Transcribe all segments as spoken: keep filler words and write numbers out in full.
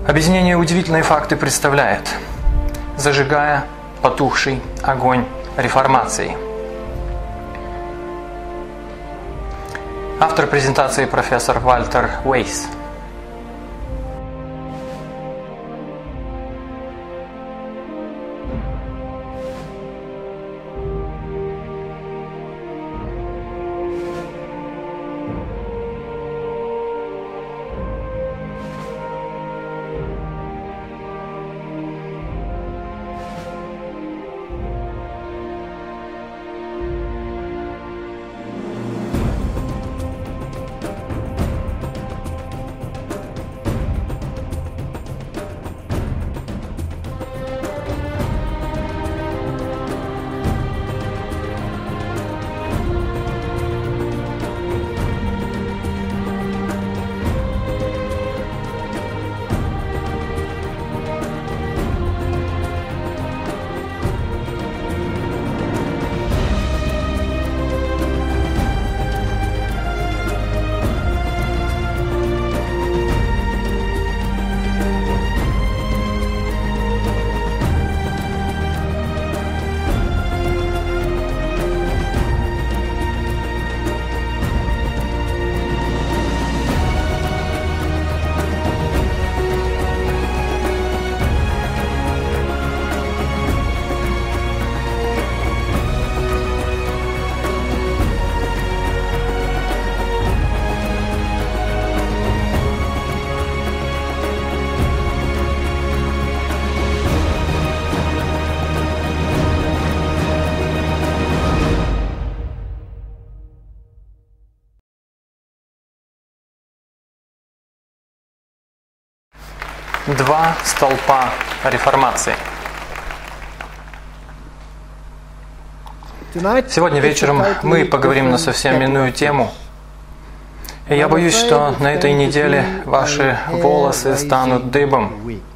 Объединение «Удивительные факты» представляет «Зажигая потухший огонь реформации». Автор презентации профессор Вальтер Уэйс. Два столпа реформации. Сегодня вечером мы поговорим на совсем иную тему. И я боюсь, что на этой неделе ваши волосы станут дыбом.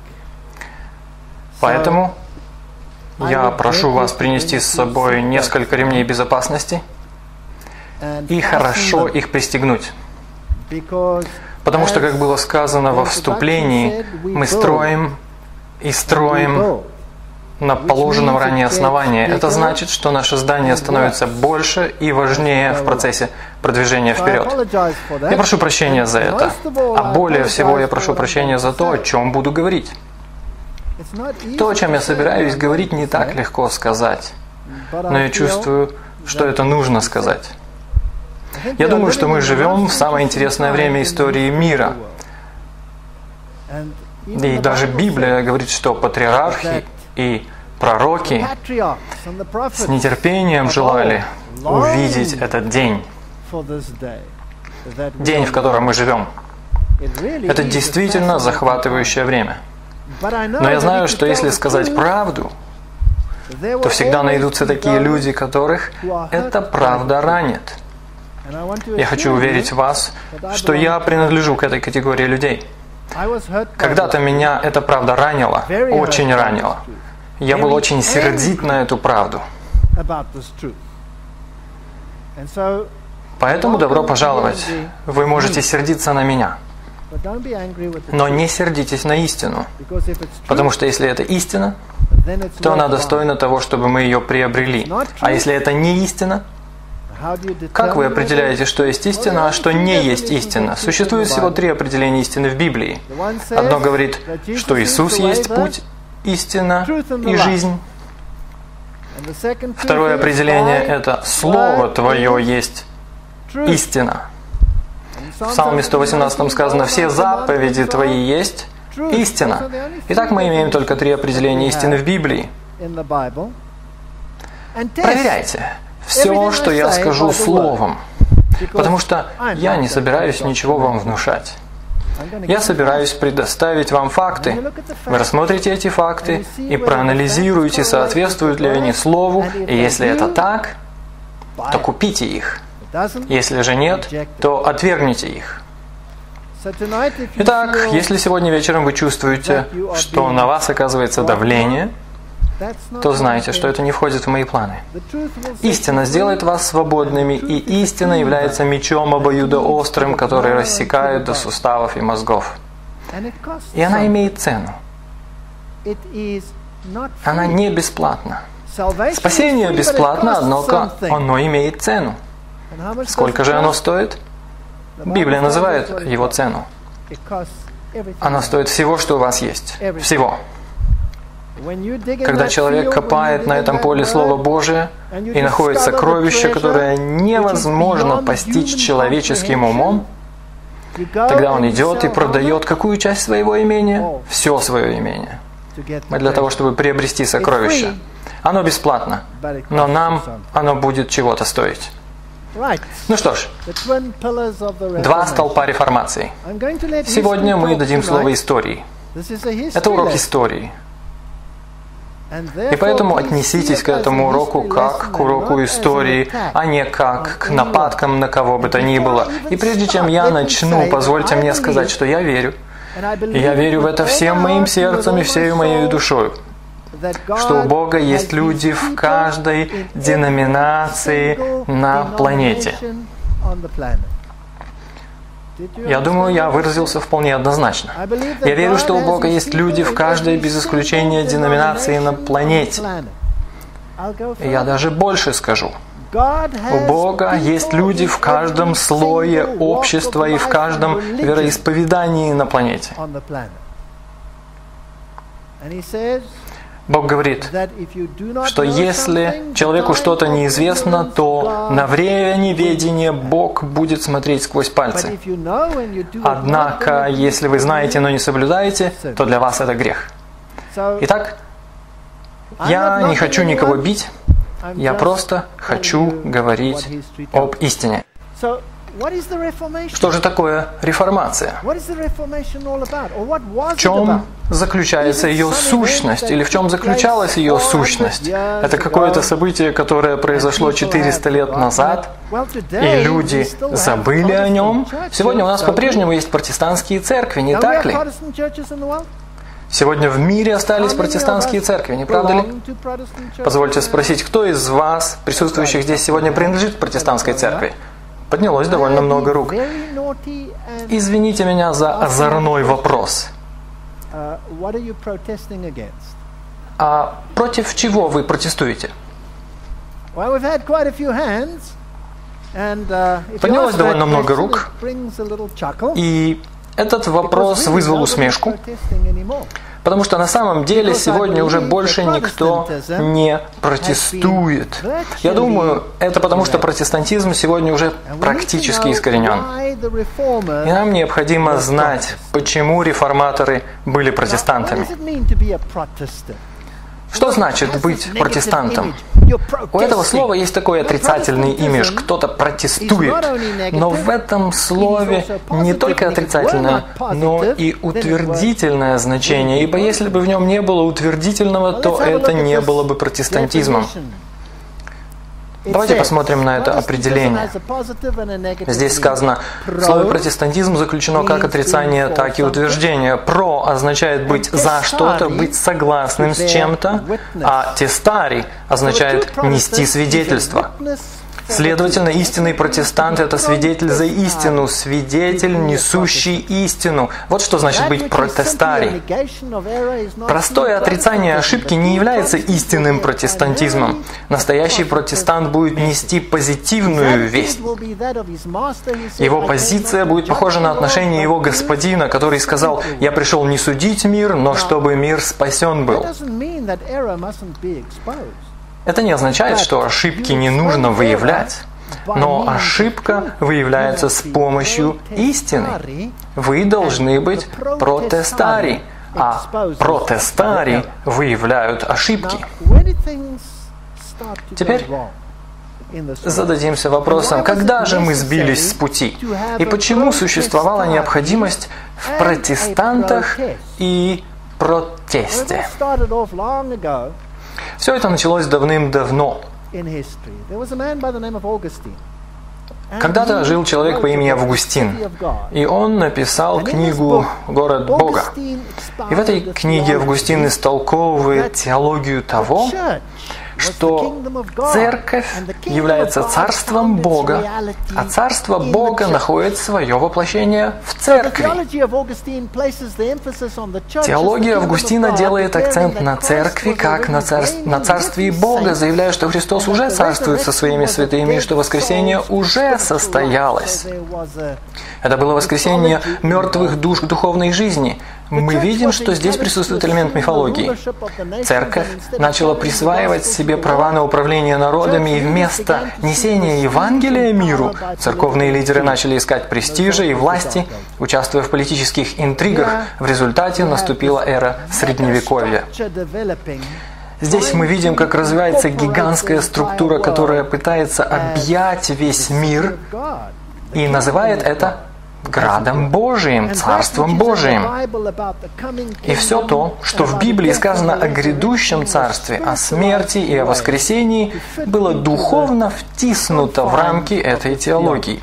Поэтому я прошу вас принести с собой несколько ремней безопасности и хорошо их пристегнуть. Потому что, как было сказано во вступлении, мы строим и строим на положенном ранее основании. Это значит, что наше здание становится больше и важнее в процессе продвижения вперед. Я прошу прощения за это. А более всего я прошу прощения за то, о чем буду говорить. То, о чем я собираюсь говорить, не так легко сказать. Но я чувствую, что это нужно сказать. Я думаю, что мы живем в самое интересное время истории мира. И даже Библия говорит, что патриархи и пророки с нетерпением желали увидеть этот день. День, в котором мы живем. Это действительно захватывающее время. Но я знаю, что если сказать правду, то всегда найдутся такие люди, которых эта правда ранит. Я хочу уверить вас, что я принадлежу к этой категории людей. Когда-то меня эта правда ранила, очень ранила. Я был очень сердит на эту правду. Поэтому добро пожаловать. Вы можете сердиться на меня. Но не сердитесь на истину. Потому что если это истина, то она достойна того, чтобы мы ее приобрели. А если это не истина, как вы определяете, что есть истина, а что не есть истина? Существует всего три определения истины в Библии. Одно говорит, что Иисус есть путь, истина и жизнь. Второе определение – это «Слово Твое есть истина». В Псалме сто восемнадцатом сказано «Все заповеди Твои есть истина». Итак, мы имеем только три определения истины в Библии. Проверяйте все, что я скажу словом, потому что я не собираюсь ничего вам внушать. Я собираюсь предоставить вам факты. Вы рассмотрите эти факты и проанализируете, соответствуют ли они слову, и если это так, то купите их. Если же нет, то отвергните их. Итак, если сегодня вечером вы чувствуете, что на вас оказывается давление, то знайте, что это не входит в мои планы. Истина сделает вас свободными, и истина является мечом обоюдоострым, который рассекает до суставов и мозгов. И она имеет цену. Она не бесплатна. Спасение бесплатно, однако оно имеет цену. Сколько же оно стоит? Библия называет его цену. Она стоит всего, что у вас есть. Всего. Когда человек копает на этом поле Слово Божие и находит сокровище, которое невозможно постичь человеческим умом, тогда он идет и продает какую часть своего имения? Все свое имение. Для того, чтобы приобрести сокровище. Оно бесплатно, но нам оно будет чего-то стоить. Ну что ж, два столпа реформации. Сегодня мы дадим слово истории. Это урок истории. И поэтому отнеситесь к этому уроку как к уроку истории, а не как к нападкам на кого бы то ни было. И прежде чем я начну, позвольте мне сказать, что я верю. И я верю в это всем моим сердцем и всей моей душой, что у Бога есть люди в каждой деноминации на планете. Я думаю, я выразился вполне однозначно. Я верю, что у Бога есть люди в каждой, без исключения, деноминации на планете. И я даже больше скажу. У Бога есть люди в каждом слое общества и в каждом вероисповедании на планете. Бог говорит, что если человеку что-то неизвестно, то на время неведения Бог будет смотреть сквозь пальцы. Однако, если вы знаете, но не соблюдаете, то для вас это грех. Итак, я не хочу никого бить, я просто хочу говорить об истине. Что же такое реформация? В чем заключается ее сущность? Или в чем заключалась ее сущность? Это какое-то событие, которое произошло четыреста лет назад, и люди забыли о нем. Сегодня у нас по-прежнему есть протестантские церкви, не так ли? Сегодня в мире остались протестантские церкви, не правда ли? Позвольте спросить, кто из вас, присутствующих здесь сегодня, принадлежит к протестантской церкви? Поднялось довольно много рук. Извините меня за озорной вопрос. А против чего вы протестуете? Поднялось довольно много рук, и этот вопрос вызвал усмешку, потому что на самом деле сегодня уже больше никто не протестует. Я думаю, это потому что протестантизм сегодня уже практически искоренен. И нам необходимо знать, почему реформаторы были протестантами. Что значит быть протестантом? У этого слова есть такой отрицательный имидж. Кто-то протестует. Но в этом слове не только отрицательное, но и утвердительное значение. Ибо если бы в нем не было утвердительного, то это не было бы протестантизмом. Давайте посмотрим на это определение. Здесь сказано, в слове протестантизм заключено как отрицание, так и утверждение. Про означает быть за что-то, быть согласным с чем-то, а тестари означает нести свидетельство. Следовательно, истинный протестант – это свидетель за истину, свидетель, несущий истину. Вот что значит быть протестарией. Простое отрицание ошибки не является истинным протестантизмом. Настоящий протестант будет нести позитивную весть. Его позиция будет похожа на отношение его господина, который сказал: «Я пришел не судить мир, но чтобы мир спасен был». Это не означает, что ошибки не нужно выявлять, но ошибка выявляется с помощью истины. Вы должны быть протестари, а протестари выявляют ошибки. Теперь зададимся вопросом, когда же мы сбились с пути? И почему существовала необходимость в протестантах и протесте? Все это началось давным-давно. Когда-то жил человек по имени Августин, и он написал книгу «Город Бога». И в этой книге Августин истолковывает теологию того, что церковь является царством Бога, а царство Бога находит свое воплощение в церкви. Теология Августина делает акцент на церкви, как на, царств, на царстве Бога, заявляя, что Христос уже царствует со своими святыми, и что воскресение уже состоялось. Это было воскресение мертвых душ к духовной жизни. Мы видим, что здесь присутствует элемент мифологии. Церковь начала присваивать себе права на управление народами, и вместо несения Евангелия миру церковные лидеры начали искать престижа и власти, участвуя в политических интригах. В результате наступила эра Средневековья. Здесь мы видим, как развивается гигантская структура, которая пытается объять весь мир и называет это Градом Божиим, Царством Божиим. И все то, что в Библии сказано о грядущем царстве, о смерти и о воскресении, было духовно втиснуто в рамки этой теологии.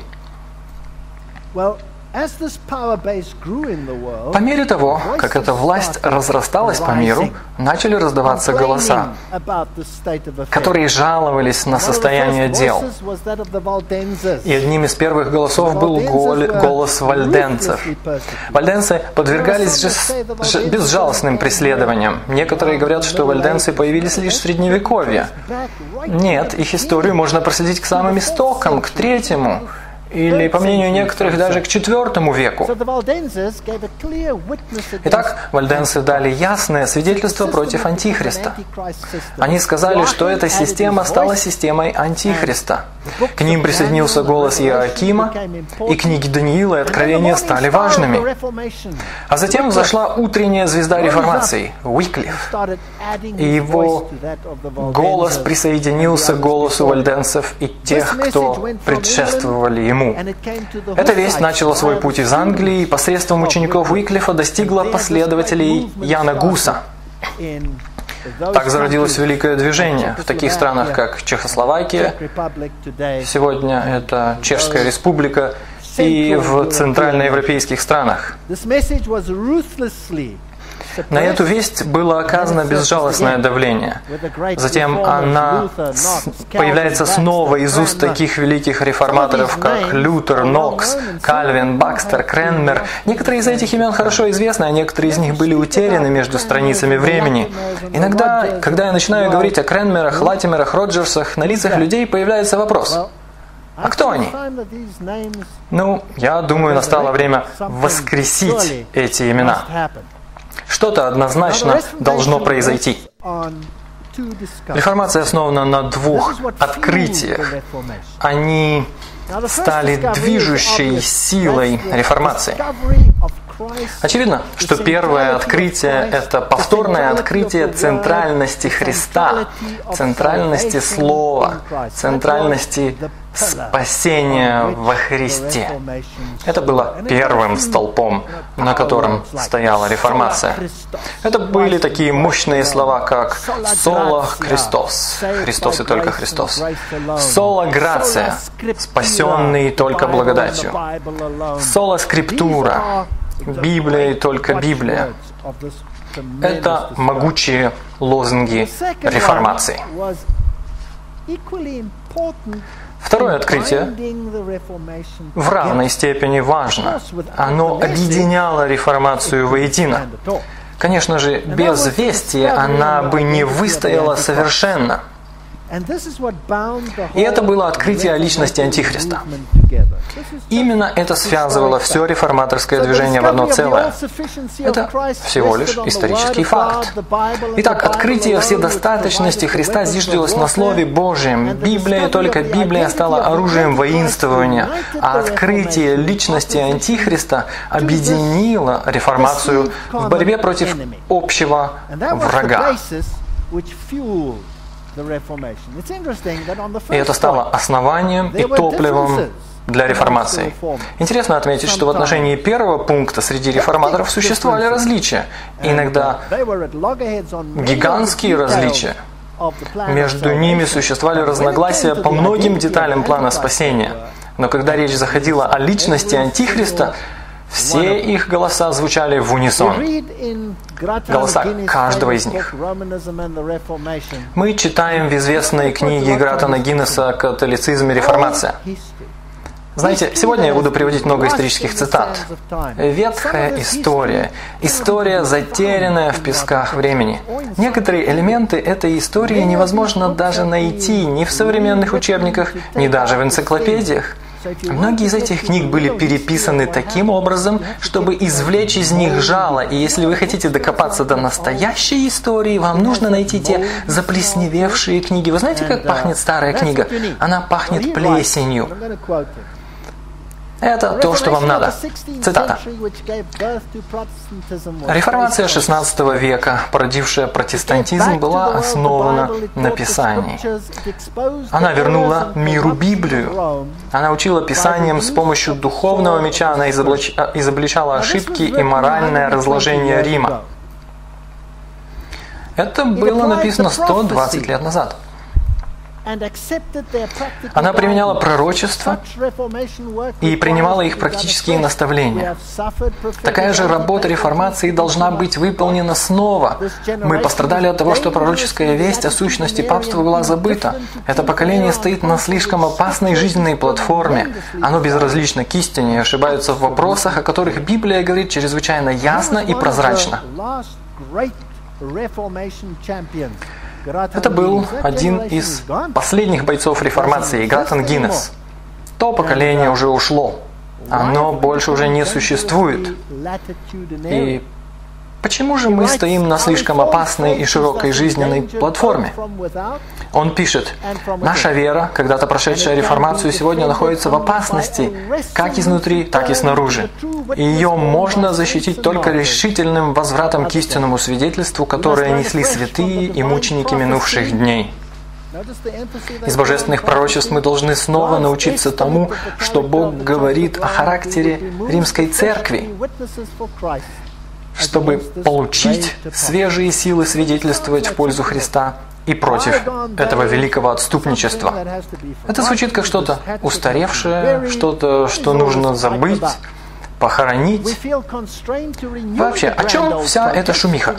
По мере того, как эта власть разрасталась по миру, начали раздаваться голоса, которые жаловались на состояние дел. И одним из первых голосов был голос вальденцев. Вальденцы подвергались безжалостным преследованиям. Некоторые говорят, что вальденцы появились лишь в Средневековье. Нет, их историю можно проследить к самым истокам, к третьему. Или, по мнению некоторых, даже к четвертому веку. Итак, вальденцы дали ясное свидетельство против Антихриста. Они сказали, что эта система стала системой Антихриста. К ним присоединился голос Иоакима, и книги Даниила и Откровения стали важными. А затем взошла утренняя звезда реформации, Уиклиф, и его голос присоединился к голосу вальденцев и тех, кто предшествовали ему. Эта весть начала свой путь из Англии и посредством учеников Уиклифа достигла последователей Яна Гуса. Так зародилось великое движение в таких странах, как Чехословакия, сегодня это Чешская Республика, и в центральноевропейских странах. На эту весть было оказано безжалостное давление. Затем она появляется снова из уст таких великих реформаторов, как Лютер, Нокс, Кальвин, Бакстер, Кренмер. Некоторые из этих имен хорошо известны, а некоторые из них были утеряны между страницами времени. Иногда, когда я начинаю говорить о Кренмерах, Латимерах, Роджерсах, на лицах людей появляется вопрос: а кто они? Ну, я думаю, настало время воскресить эти имена. Что-то однозначно должно произойти. Реформация основана на двух открытиях. Они стали движущей силой реформации. Очевидно, что первое открытие – это повторное открытие центральности Христа, центральности Слова, центральности спасения во Христе. Это было первым столпом, на котором стояла реформация. Это были такие мощные слова, как «Соло Христос», «Христос и только Христос», «Соло Грация», «Спасенный только благодатью», «Соло Скриптура», «Библия и только Библия». Это могучие лозунги реформации. Второе открытие в равной степени важно. Оно объединяло реформацию воедино. Конечно же, без вести она бы не выстояла совершенно. И это было открытие о личности Антихриста. Именно это связывало все реформаторское движение в одно целое. Это всего лишь исторический факт. Итак, открытие вседостаточности Христа зиждилось на Слове Божьем. Библия, только Библия стала оружием воинствования, а открытие личности Антихриста объединило реформацию в борьбе против общего врага. И это стало основанием и топливом для реформации. Интересно отметить, что в отношении первого пункта среди реформаторов существовали различия. Иногда гигантские различия. Между ними существовали разногласия по многим деталям плана спасения. Но когда речь заходила о личности Антихриста, Все их голоса звучали в унисон. Голоса каждого из них. Мы читаем в известной книге Гратана Гиннесса «Католицизм и реформация». Знаете, сегодня я буду приводить много исторических цитат. Ветхая история. История, затерянная в песках времени. Некоторые элементы этой истории невозможно даже найти ни в современных учебниках, ни даже в энциклопедиях. Многие из этих книг были переписаны таким образом, чтобы извлечь из них жало, и если вы хотите докопаться до настоящей истории, вам нужно найти те заплесневевшие книги. Вы знаете, как пахнет старая книга? Она пахнет плесенью. Это то, что вам надо. Цитата. Реформация шестнадцатого века, породившая протестантизм, была основана на Писании. Она вернула миру Библию. Она учила Писанием с помощью духовного меча, она изоблач... изобличала ошибки и моральное разложение Рима. Это было написано сто двадцать лет назад. Она применяла пророчества и принимала их практические наставления. Такая же работа реформации должна быть выполнена снова. Мы пострадали от того, что пророческая весть о сущности папства была забыта. Это поколение стоит на слишком опасной жизненной платформе. Оно безразлично к истине и ошибается в вопросах, о которых Библия говорит чрезвычайно ясно и прозрачно. Это был один из последних бойцов реформации, Гратан Гиннес. То поколение уже ушло. Оно больше уже не существует. И почему же мы стоим на слишком опасной и широкой жизненной платформе? Он пишет, наша вера, когда-то прошедшая реформацию, сегодня находится в опасности, как изнутри, так и снаружи. И ее можно защитить только решительным возвратом к истинному свидетельству, которое несли святые и мученики минувших дней. Из божественных пророчеств мы должны снова научиться тому, что Бог говорит о характере Римской Церкви, чтобы получить свежие силы свидетельствовать в пользу Христа и против этого великого отступничества. Это звучит как что-то устаревшее, что-то, что нужно забыть, похоронить. Вообще, о чем вся эта шумиха?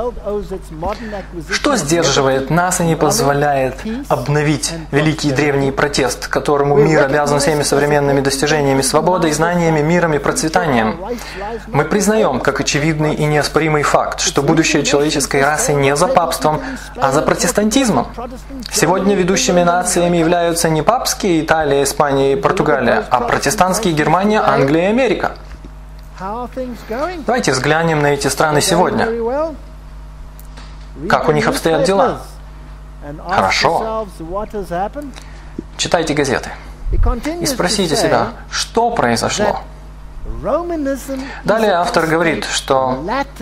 Что сдерживает нас и не позволяет обновить великий древний протест, которому мир обязан всеми современными достижениями свободы, знаниями, миром и процветанием? Мы признаем, как очевидный и неоспоримый факт, что будущее человеческой расы не за папством, а за протестантизмом. Сегодня ведущими нациями являются не папские Италия, Испания и Португалия, а протестантские Германия, Англия и Америка. Давайте взглянем на эти страны сегодня. Как у них обстоят дела? Хорошо. Читайте газеты и спросите себя, что произошло. Далее автор говорит, что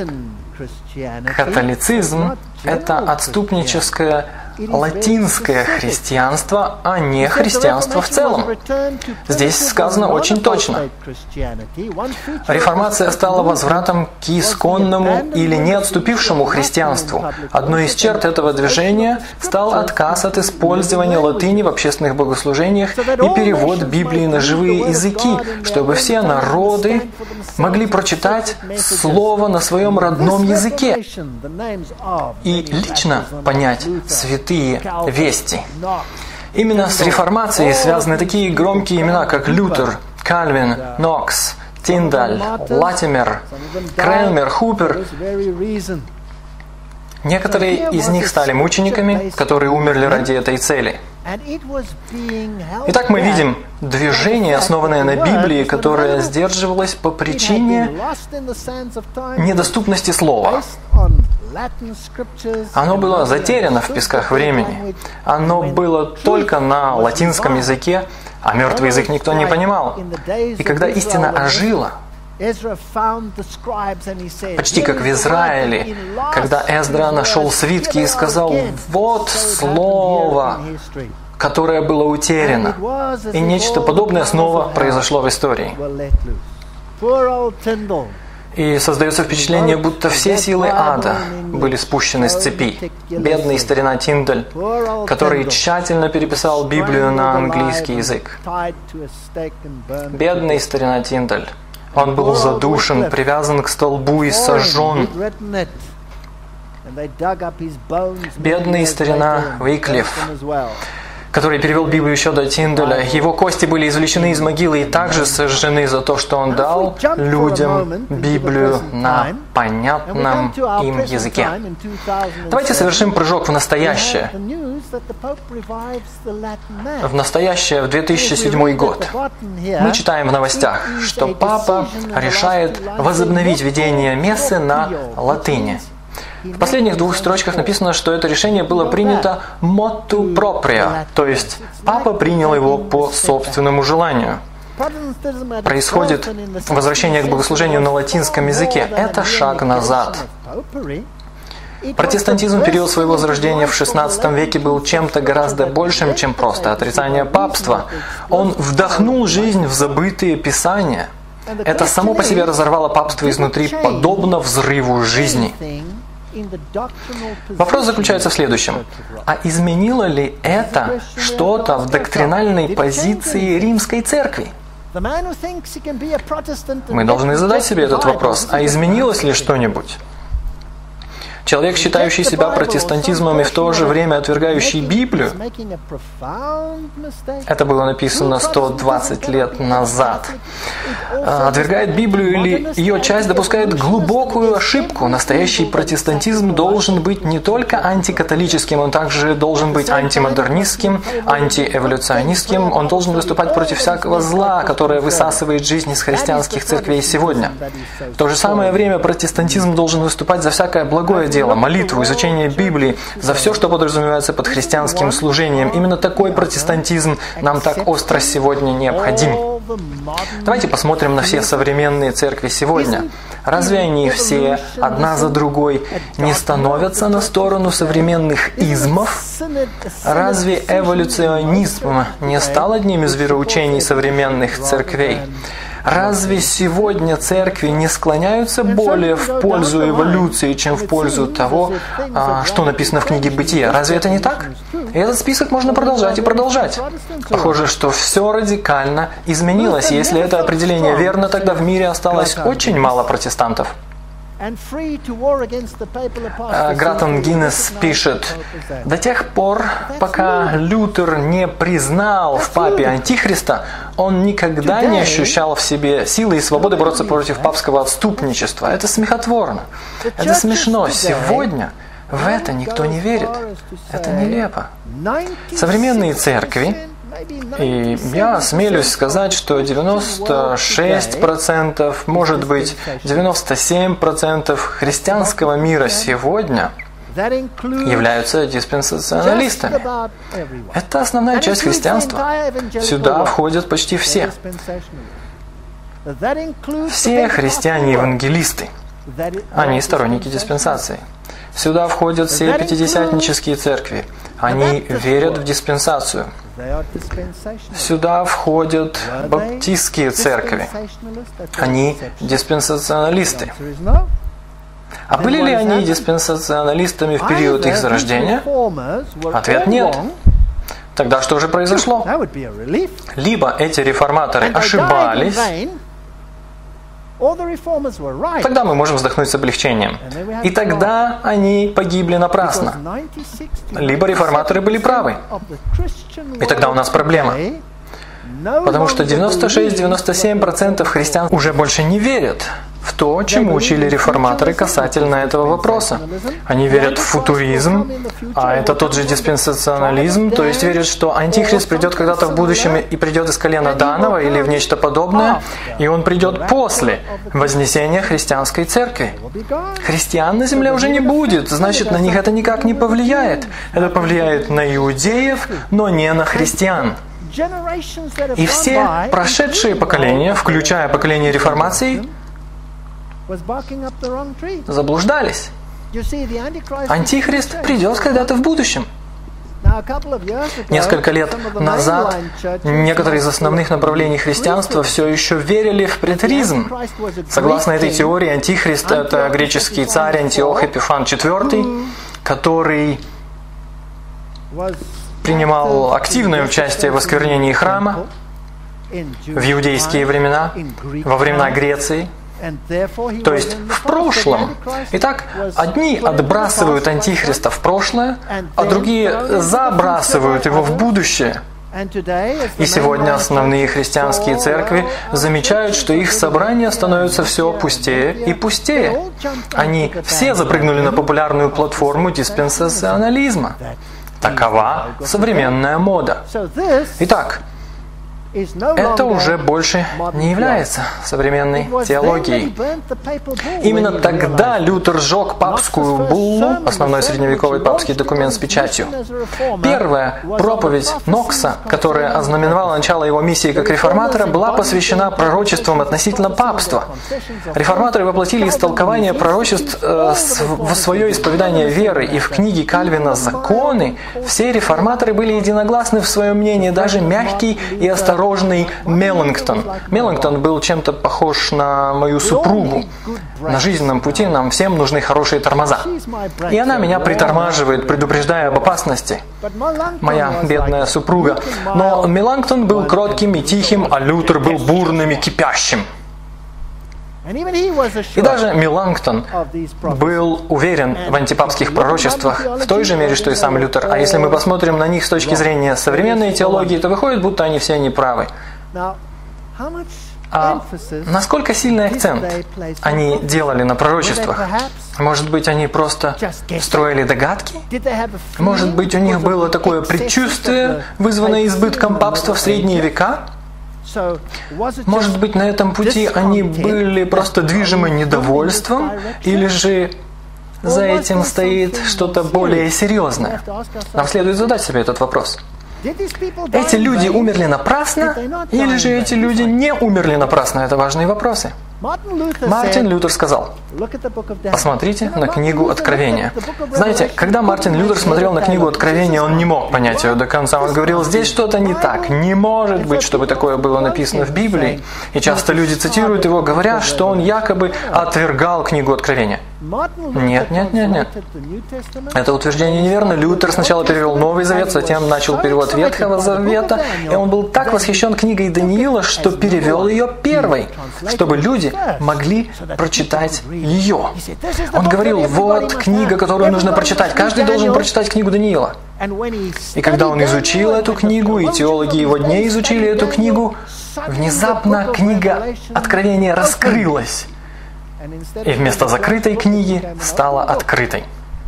католицизм – это отступническое латинское христианство, а не христианство в целом. Здесь сказано очень точно. Реформация стала возвратом к исконному или не отступившему христианству. Одной из черт этого движения стал отказ от использования латыни в общественных богослужениях и перевод Библии на живые языки, чтобы все народы могли прочитать Слово на своем родном языке и лично понять святые вести. Именно с реформацией связаны такие громкие имена, как Лютер, Кальвин, Нокс, Тиндаль, Латимер, Кренмер, Хупер. Некоторые из них стали мучениками, которые умерли ради этой цели. Итак, мы видим движение, основанное на Библии, которое сдерживалось по причине недоступности слова. Оно было затеряно в песках времени. Оно было только на латинском языке, а мертвый язык никто не понимал. И когда истина ожила, почти как в Израиле, когда Эздра нашел свитки и сказал: «Вот слово, которое было утеряно». И нечто подобное снова произошло в истории. И создается впечатление, будто все силы ада были спущены с цепи. Бедный старина Тиндаль, который тщательно переписал Библию на английский язык. Бедный старина Тиндаль. Он был задушен, привязан к столбу и сожжен. Бедный старина Уиклиф, который перевел Библию еще до Тинделя, его кости были извлечены из могилы и также сожжены за то, что он дал людям Библию на понятном им языке. Давайте совершим прыжок в настоящее. В настоящее, в две тысячи седьмой год. Мы читаем в новостях, что Папа решает возобновить ведение мессы на латыни. В последних двух строчках написано, что это решение было принято motu proprio, то есть Папа принял его по собственному желанию. Происходит возвращение к богослужению на латинском языке. Это шаг назад. Протестантизм в период своего зарождения в шестнадцатом веке был чем-то гораздо большим, чем просто отрицание папства. Он вдохнул жизнь в забытые писания. Это само по себе разорвало папство изнутри, подобно взрыву жизни. Вопрос заключается в следующем. А изменило ли это что-то в доктринальной позиции Римской Церкви? Мы должны задать себе этот вопрос. А изменилось ли что-нибудь? Человек, считающий себя протестантизмом и в то же время отвергающий Библию, это было написано сто двадцать лет назад, отвергает Библию или ее часть допускает глубокую ошибку. Настоящий протестантизм должен быть не только антикатолическим, он также должен быть антимодернистским, антиэволюционистским, он должен выступать против всякого зла, которое высасывает жизнь из христианских церквей сегодня. В то же самое время протестантизм должен выступать за всякое благое дело, молитву, изучение Библии, за все, что подразумевается под христианским служением. Именно такой протестантизм нам так остро сегодня необходим. Давайте посмотрим на все современные церкви сегодня. Разве они все, одна за другой, не становятся на сторону современных измов? Разве эволюционизм не стал одним из вероучений современных церквей? Разве сегодня церкви не склоняются более в пользу эволюции, чем в пользу того, что написано в книге Бытия? Разве это не так? И этот список можно продолжать и продолжать. Похоже, что все радикально изменилось. Если это определение верно, тогда в мире осталось очень мало протестантов. Гратон Гиннес пишет: до тех пор, пока Лютер не признал в папе антихриста, он никогда не ощущал в себе силы и свободы бороться против папского отступничества. Это смехотворно. Это смешно. Сегодня в это никто не верит. Это нелепо. Современные церкви, и я осмелюсь сказать, что девяносто шесть процентов, может быть девяносто семь процентов христианского мира сегодня являются диспенсационалистами. Это основная часть христианства. Сюда входят почти все. Все христиане-евангелисты. Они сторонники диспенсации. Сюда входят все пятидесятнические церкви. Они верят в диспенсацию. Сюда входят баптистские церкви. Они диспенсационалисты. А были ли они диспенсационалистами в период их зарождения? Ответ – нет. Тогда что же произошло? Либо эти реформаторы ошибались, тогда мы можем вздохнуть с облегчением. И тогда они погибли напрасно. Либо реформаторы были правы. И тогда у нас проблема. Потому что девяносто шесть - девяносто семь процентов христиан уже больше не верят в то, чему учили реформаторы касательно этого вопроса. Они верят в футуризм, а это тот же диспенсационализм, то есть верят, что Антихрист придет когда-то в будущем и придет из колена Данова или в нечто подобное, и он придет после вознесения христианской церкви. Христиан на земле уже не будет, значит, на них это никак не повлияет. Это повлияет на иудеев, но не на христиан. И все прошедшие поколения, включая поколение реформации, заблуждались. Антихрист придет когда-то в будущем. Несколько лет назад некоторые из основных направлений христианства все еще верили в претеризм. Согласно этой теории, Антихрист – это греческий царь Антиох Эпифан четвёртый, который принимал активное участие в осквернении храма, в иудейские времена, во времена Греции, то есть в прошлом. Итак, одни отбрасывают Антихриста в прошлое, а другие забрасывают его в будущее. И сегодня основные христианские церкви замечают, что их собрания становятся все пустее и пустее. Они все запрыгнули на популярную платформу диспенсационализма. Такова современная мода. Итак, это уже больше не является современной теологией. Именно тогда Лютер сжег папскую буллу, основной средневековый папский документ с печатью. Первая проповедь Нокса, которая ознаменовала начало его миссии как реформатора, была посвящена пророчествам относительно папства. Реформаторы воплотили истолкование пророчеств э, в свое исповедание веры, и в книге Кальвина «Законы» все реформаторы были единогласны в своем мнении, даже мягкий и осторожный Меллингтон. Меллингтон был чем-то похож на мою супругу. На жизненном пути нам всем нужны хорошие тормоза. И она меня притормаживает, предупреждая об опасности. Моя бедная супруга. Но Меллингтон был кротким и тихим, а Лютер был бурным и кипящим. И даже Меллингтон был уверен в антипапских пророчествах в той же мере, что и сам Лютер. А если мы посмотрим на них с точки зрения современной теологии, то выходит, будто они все неправы. А насколько сильный акцент они делали на пророчествах? Может быть, они просто строили догадки? Может быть, у них было такое предчувствие, вызванное избытком папства в средние века? Может быть, на этом пути они были просто движимы недовольством, или же за этим стоит что-то более серьезное? Нам следует задать себе этот вопрос. Эти люди умерли напрасно, или же эти люди не умерли напрасно? Это важные вопросы. Мартин Лютер сказал: посмотрите на книгу Откровения. Знаете, когда Мартин Лютер смотрел на книгу Откровения, он не мог понять ее до конца. Он говорил, здесь что-то не так. Не может быть, чтобы такое было написано в Библии. И часто люди цитируют его, говоря, что он якобы отвергал книгу Откровения. Нет, нет, нет, нет. Это утверждение неверно. Лютер сначала перевел Новый Завет, затем начал перевод Ветхого Завета. И он был так восхищен книгой Даниила, что перевел ее первой, чтобы люди могли прочитать ее. Он говорил, вот книга, которую нужно прочитать. Каждый должен прочитать книгу Даниила. И когда он изучил эту книгу, и теологи его дней изучили эту книгу, внезапно книга Откровения раскрылась. И вместо закрытой книги стала открытой.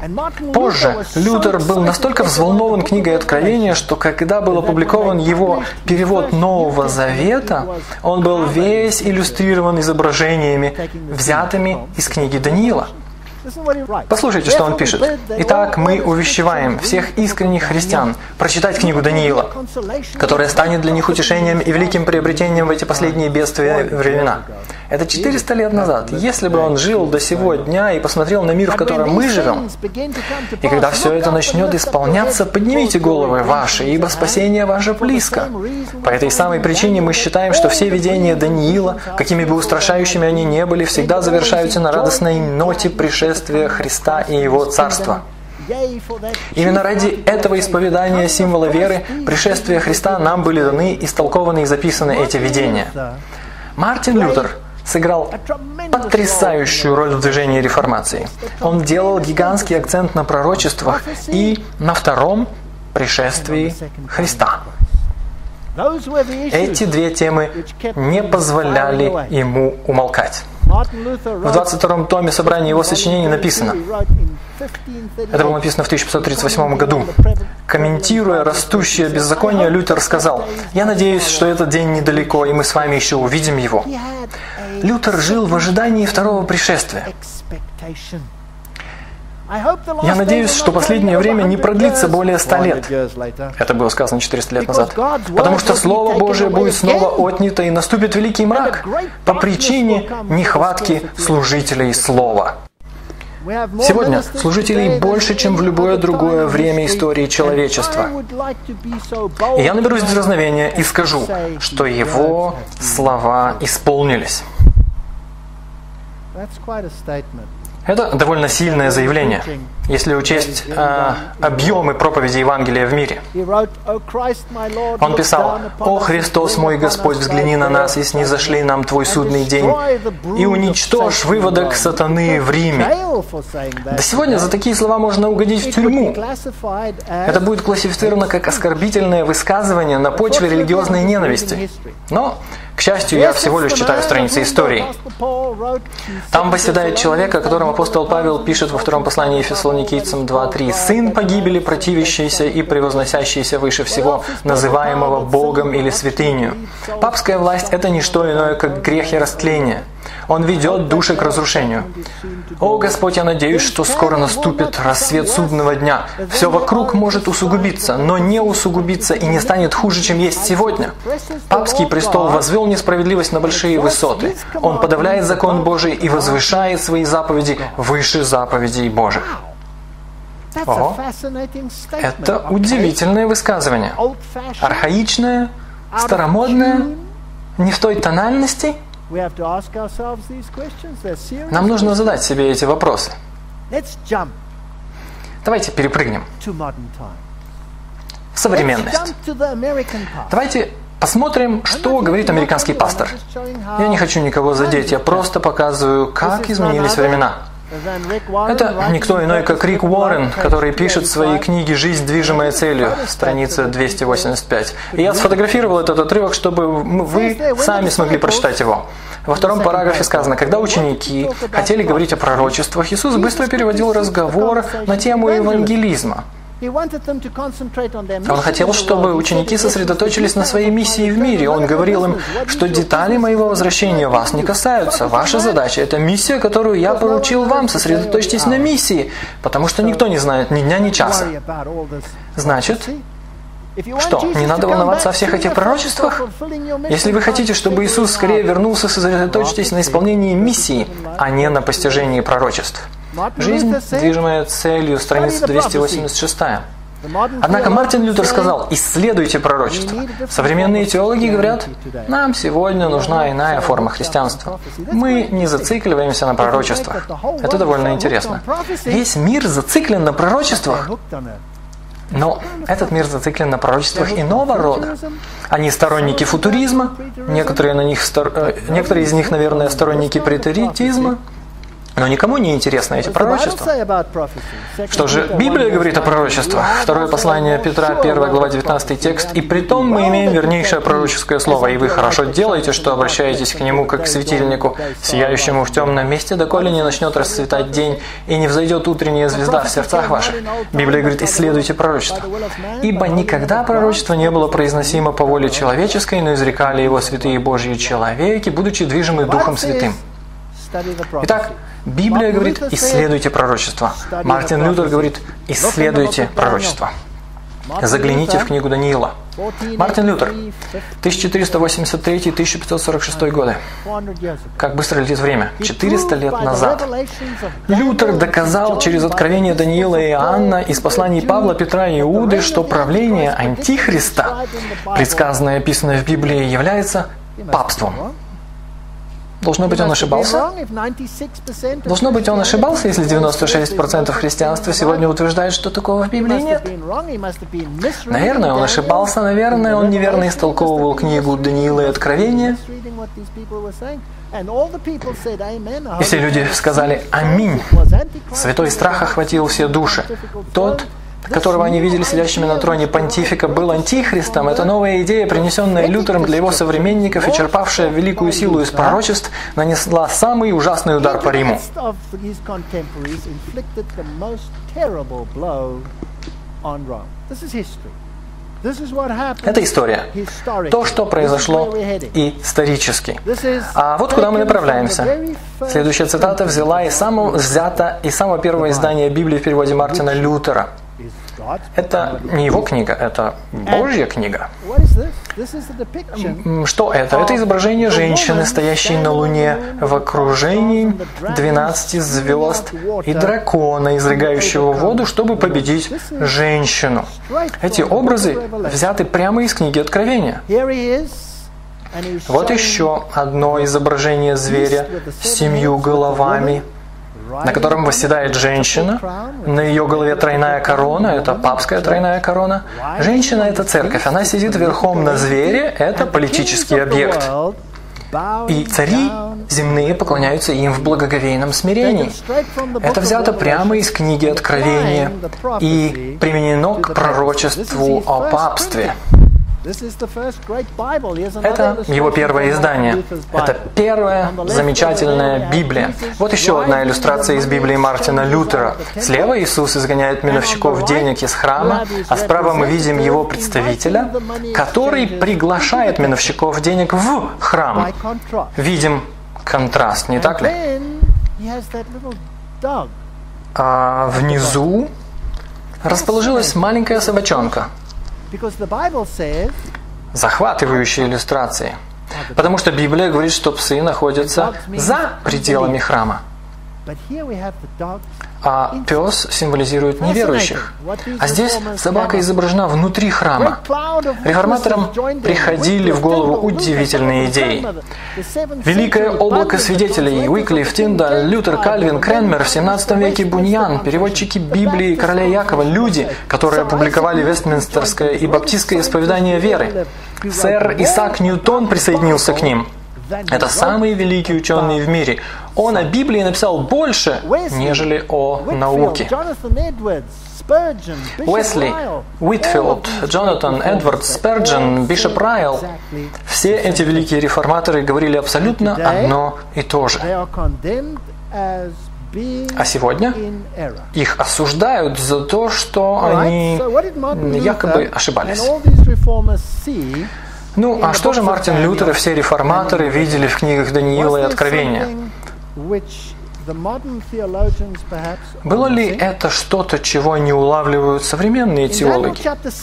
Позже Лютер был настолько взволнован книгой Откровения, что когда был опубликован его перевод Нового Завета, он был весь иллюстрирован изображениями, взятыми из книги Даниила. Послушайте, что он пишет. «Итак, мы увещеваем всех искренних христиан прочитать книгу Даниила, которая станет для них утешением и великим приобретением в эти последние бедствия времена». Это четыреста лет назад. Если бы он жил до сего дня и посмотрел на мир, в котором мы живем, и когда все это начнет исполняться, поднимите головы ваши, ибо спасение ваше близко. По этой самой причине мы считаем, что все видения Даниила, какими бы устрашающими они ни были, всегда завершаются на радостной ноте пришествия Христа и Его Царства. Именно ради этого исповедания символа веры, пришествия Христа, нам были даны, истолкованы и записаны эти видения. Мартин Лютер сыграл потрясающую роль в движении реформации. Он делал гигантский акцент на пророчествах и на втором пришествии Христа. Эти две темы не позволяли ему умолкать. В двадцать втором томе собрания его сочинений написано, это было написано в тысяча пятьсот тридцать восьмом году, комментируя растущее беззаконие, Лютер сказал, «Я надеюсь, что этот день недалеко, и мы с вами еще увидим его». Лютер жил в ожидании второго пришествия. Я надеюсь, что последнее время не продлится более ста лет. Это было сказано четыреста лет назад. Потому что Слово Божие будет снова отнято, и наступит великий мрак по причине нехватки служителей Слова. Сегодня служителей больше, чем в любое другое время истории человечества. И я наберусь дерзновения и скажу, что Его слова исполнились. Это довольно сильное заявление, если учесть э, объемы проповеди Евангелия в мире. Он писал: «О Христос мой Господь, взгляни на нас, и снизошли нам Твой судный день, и уничтожь выводок сатаны в Риме». Да сегодня за такие слова можно угодить в тюрьму. Это будет классифицировано как оскорбительное высказывание на почве религиозной ненависти. Но, к счастью, я всего лишь читаю страницы истории. Там восседает человек, о котором апостол Павел пишет во втором послании Фессалоникийцам два три. «Сын погибели, противящийся и превозносящийся выше всего, называемого Богом или святынью». Папская власть – это не что иное, как грех и растление. Он ведет души к разрушению. О, Господь, я надеюсь, что скоро наступит рассвет судного дня. Все вокруг может усугубиться, но не усугубится и не станет хуже, чем есть сегодня. Папский престол возвел несправедливость на большие высоты. Он подавляет закон Божий и возвышает свои заповеди выше заповедей Божьих. Ого. Это удивительное высказывание. Архаичное, старомодное, не в той тональности. Нам нужно задать себе эти вопросы. Давайте перепрыгнем в современность. Давайте посмотрим, что говорит американский пастор. Я не хочу никого задеть, я просто показываю, как изменились времена. Это никто иной, как Рик Уоррен, который пишет свои книги «Жизнь, движимая целью», страница двести восемьдесят пять. И я сфотографировал этот отрывок, чтобы вы сами смогли прочитать его. Во втором параграфе сказано: когда ученики хотели говорить о пророчествах, Иисус быстро переводил разговор на тему евангелизма. Он хотел, чтобы ученики сосредоточились на своей миссии в мире. Он говорил им, что детали моего возвращения вас не касаются. Ваша задача – это миссия, которую я поручил вам. Сосредоточьтесь на миссии, потому что никто не знает ни дня, ни часа. Значит, что, не надо волноваться о всех этих пророчествах? Если вы хотите, чтобы Иисус скорее вернулся, сосредоточьтесь на исполнении миссии, а не на постижении пророчеств. Жизнь, движимая целью, страница двести восемьдесят шесть. Однако Мартин Лютер сказал: исследуйте пророчество. Современные теологи говорят: нам сегодня нужна иная форма христианства. Мы не зацикливаемся на пророчествах. Это довольно интересно. Весь мир зациклен на пророчествах. Но этот мир зациклен на пророчествах иного рода. Они сторонники футуризма, некоторые, на них, некоторые из них, наверное, сторонники претеритизма. Но никому не интересны эти пророчества. Что же Библия говорит о пророчествах? Второе послание Петра, первая глава, девятнадцатый текст. «И притом мы имеем вернейшее пророческое слово, и вы хорошо делаете, что обращаетесь к нему, как к светильнику, сияющему в темном месте, доколе не начнет расцветать день, и не взойдет утренняя звезда в сердцах ваших». Библия говорит: исследуйте пророчество. «Ибо никогда пророчество не было произносимо по воле человеческой, но изрекали его святые Божьи человеки, будучи движимы Духом Святым». Итак, Библия говорит: исследуйте пророчество. Мартин Лютер говорит: исследуйте пророчество. Загляните в книгу Даниила. Мартин Лютер, тысяча четыреста восемьдесят третий — тысяча пятьсот сорок шестой годы. Как быстро летит время. четыреста лет назад. Лютер доказал через откровение Даниила и Иоанна из посланий Павла, Петра и Иуды, что правление Антихриста, предсказанное и описанное в Библии, является папством. Должно быть, он ошибался? Должно быть, он ошибался, если девяносто шесть процентов христианства сегодня утверждает, что такого в Библии нет. Наверное, он ошибался, наверное, он неверно истолковывал книгу Даниила и Откровения. И все люди сказали «Аминь». Святой страх охватил все души. Тот, которого они видели сидящими на троне понтифика, был антихристом. Это новая идея, принесенная Лютером для его современников и черпавшая великую силу из пророчеств, нанесла самый ужасный удар по Риму. Это история. То, что произошло исторически. А вот куда мы направляемся. Следующая цитата взяла из самого, взята из самого первого издания Библии в переводе Мартина Лютера. Это не его книга, это Божья книга. Что это? Это изображение женщины, стоящей на Луне в окружении двенадцати звезд и дракона, изрыгающего воду, чтобы победить женщину. Эти образы взяты прямо из книги Откровения. Вот еще одно изображение зверя с семью головами, на котором восседает женщина, на ее голове тройная корона, это папская тройная корона. Женщина – это церковь, она сидит верхом на звере, это политический объект. И цари земные поклоняются им в благоговейном смирении. Это взято прямо из книги Откровения и применено к пророчеству о папстве. Это его первое издание. Это первая замечательная Библия. Вот еще одна иллюстрация из Библии Мартина Лютера. Слева Иисус изгоняет миновщиков денег из храма, а справа мы видим его представителя, который приглашает миновщиков денег в храм. Видим контраст, не так ли? А внизу расположилась маленькая собачонка. Захватывающие иллюстрации. Потому что Библия говорит, что псы находятся за пределами храма. А пес символизирует неверующих. А здесь собака изображена внутри храма. Реформаторам приходили в голову удивительные идеи. Великое облако свидетелей Уиклиф, Тиндаль, Лютер, Кальвин, Кренмер, в семнадцатом веке Буньян, переводчики Библии короля Якова, люди, которые опубликовали Вестминстерское и баптистское исповедание веры. Сэр Исаак Ньютон присоединился к ним. Это самый великий ученый в мире. Он о Библии написал больше, нежели о науке. Уэсли, Уитфилд, Джонатан, Эдвардс, Спurgeon, Бишоп Райл – все эти великие реформаторы говорили абсолютно одно и то же. А сегодня их осуждают за то, что они якобы ошибались. Ну, а что же Мартин Лютер и все реформаторы видели в книгах Даниила и Откровения? Было ли это что-то, чего не улавливают современные теологи?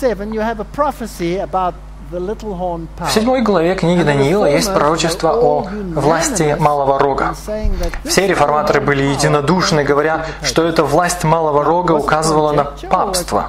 В седьмой главе книги Даниила есть пророчество о власти малого рога. Все реформаторы были единодушны, говоря, что эта власть малого рога указывала на папство.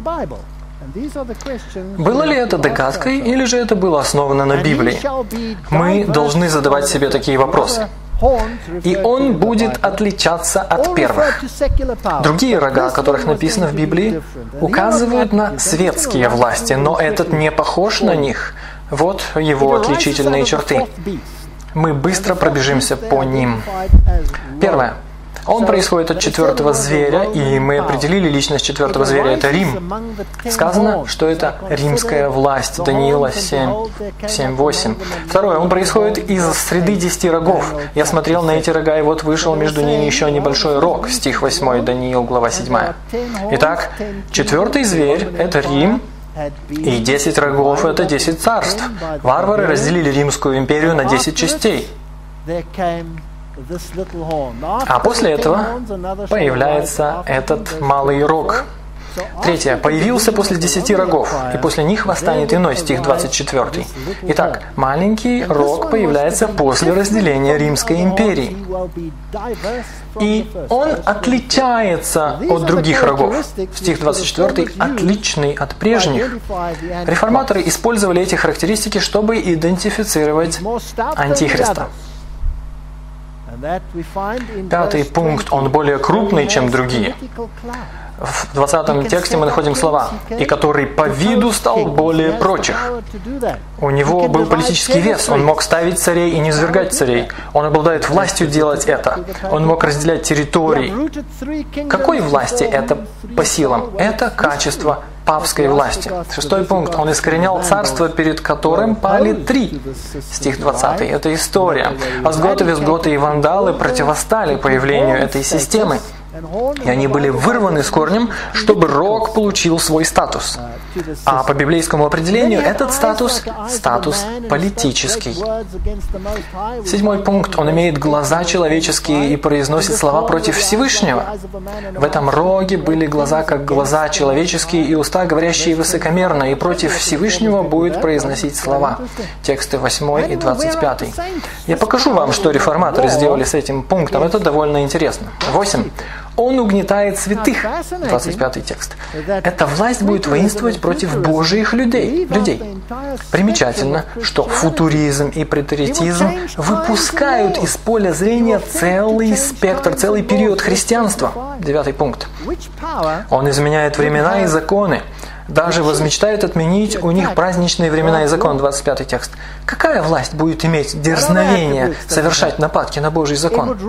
Было ли это догадкой, или же это было основано на Библии? Мы должны задавать себе такие вопросы. И он будет отличаться от первых. Другие рога, о которых написано в Библии, указывают на светские власти, но этот не похож на них. Вот его отличительные черты. Мы быстро пробежимся по ним. Первое. Он происходит от четвертого зверя, и мы определили личность четвертого зверя – это Рим. Сказано, что это римская власть. Даниила семь, семь, восемь. Второе. Он происходит из среды десяти рогов. Я смотрел на эти рога, и вот вышел между ними еще небольшой рог. Стих восьмой, Даниил, глава седьмая. Итак, четвертый зверь – это Рим, и десять рогов – это десять царств. Варвары разделили Римскую империю на десять частей. А после этого появляется этот малый рог. Третье. Появился после десяти рогов, и после них восстанет иной, стих двадцать четвёртый. Итак, маленький рог появляется после разделения Римской империи. И он отличается от других рогов. Стих двадцать четвёртый отличный от прежних. Реформаторы использовали эти характеристики, чтобы идентифицировать Антихриста. Пятый пункт, он более крупный, чем другие. В двадцатом тексте мы находим слова «и который по виду стал более прочих». У него был политический вес, он мог ставить царей и низвергать царей. Он обладает властью делать это. Он мог разделять территории. Какой власти это по силам? Это качество папской власти. Шестой пункт. Он искоренял царство, перед которым пали три. Стих двадцатый. Это история. Остготы, вестготы и вандалы противостали появлению этой системы. И они были вырваны с корнем, чтобы рог получил свой статус. А по библейскому определению этот статус – статус политический. Седьмой пункт. Он имеет глаза человеческие и произносит слова против Всевышнего. В этом роге были глаза, как глаза человеческие, и уста, говорящие высокомерно, и против Всевышнего будет произносить слова. Тексты восьмой и двадцать пятый. Я покажу вам, что реформаторы сделали с этим пунктом. Это довольно интересно. восемь. Он угнетает святых. двадцать пятый текст. Эта власть будет воинствовать против Божьих людей. людей. Примечательно, что футуризм и претеритизм выпускают из поля зрения целый спектр, целый период христианства. Девятый пункт. Он изменяет времена и законы. Даже возмечтает отменить у них праздничные времена и закон. двадцать пятый текст. Какая власть будет иметь дерзновение совершать нападки на Божий закон?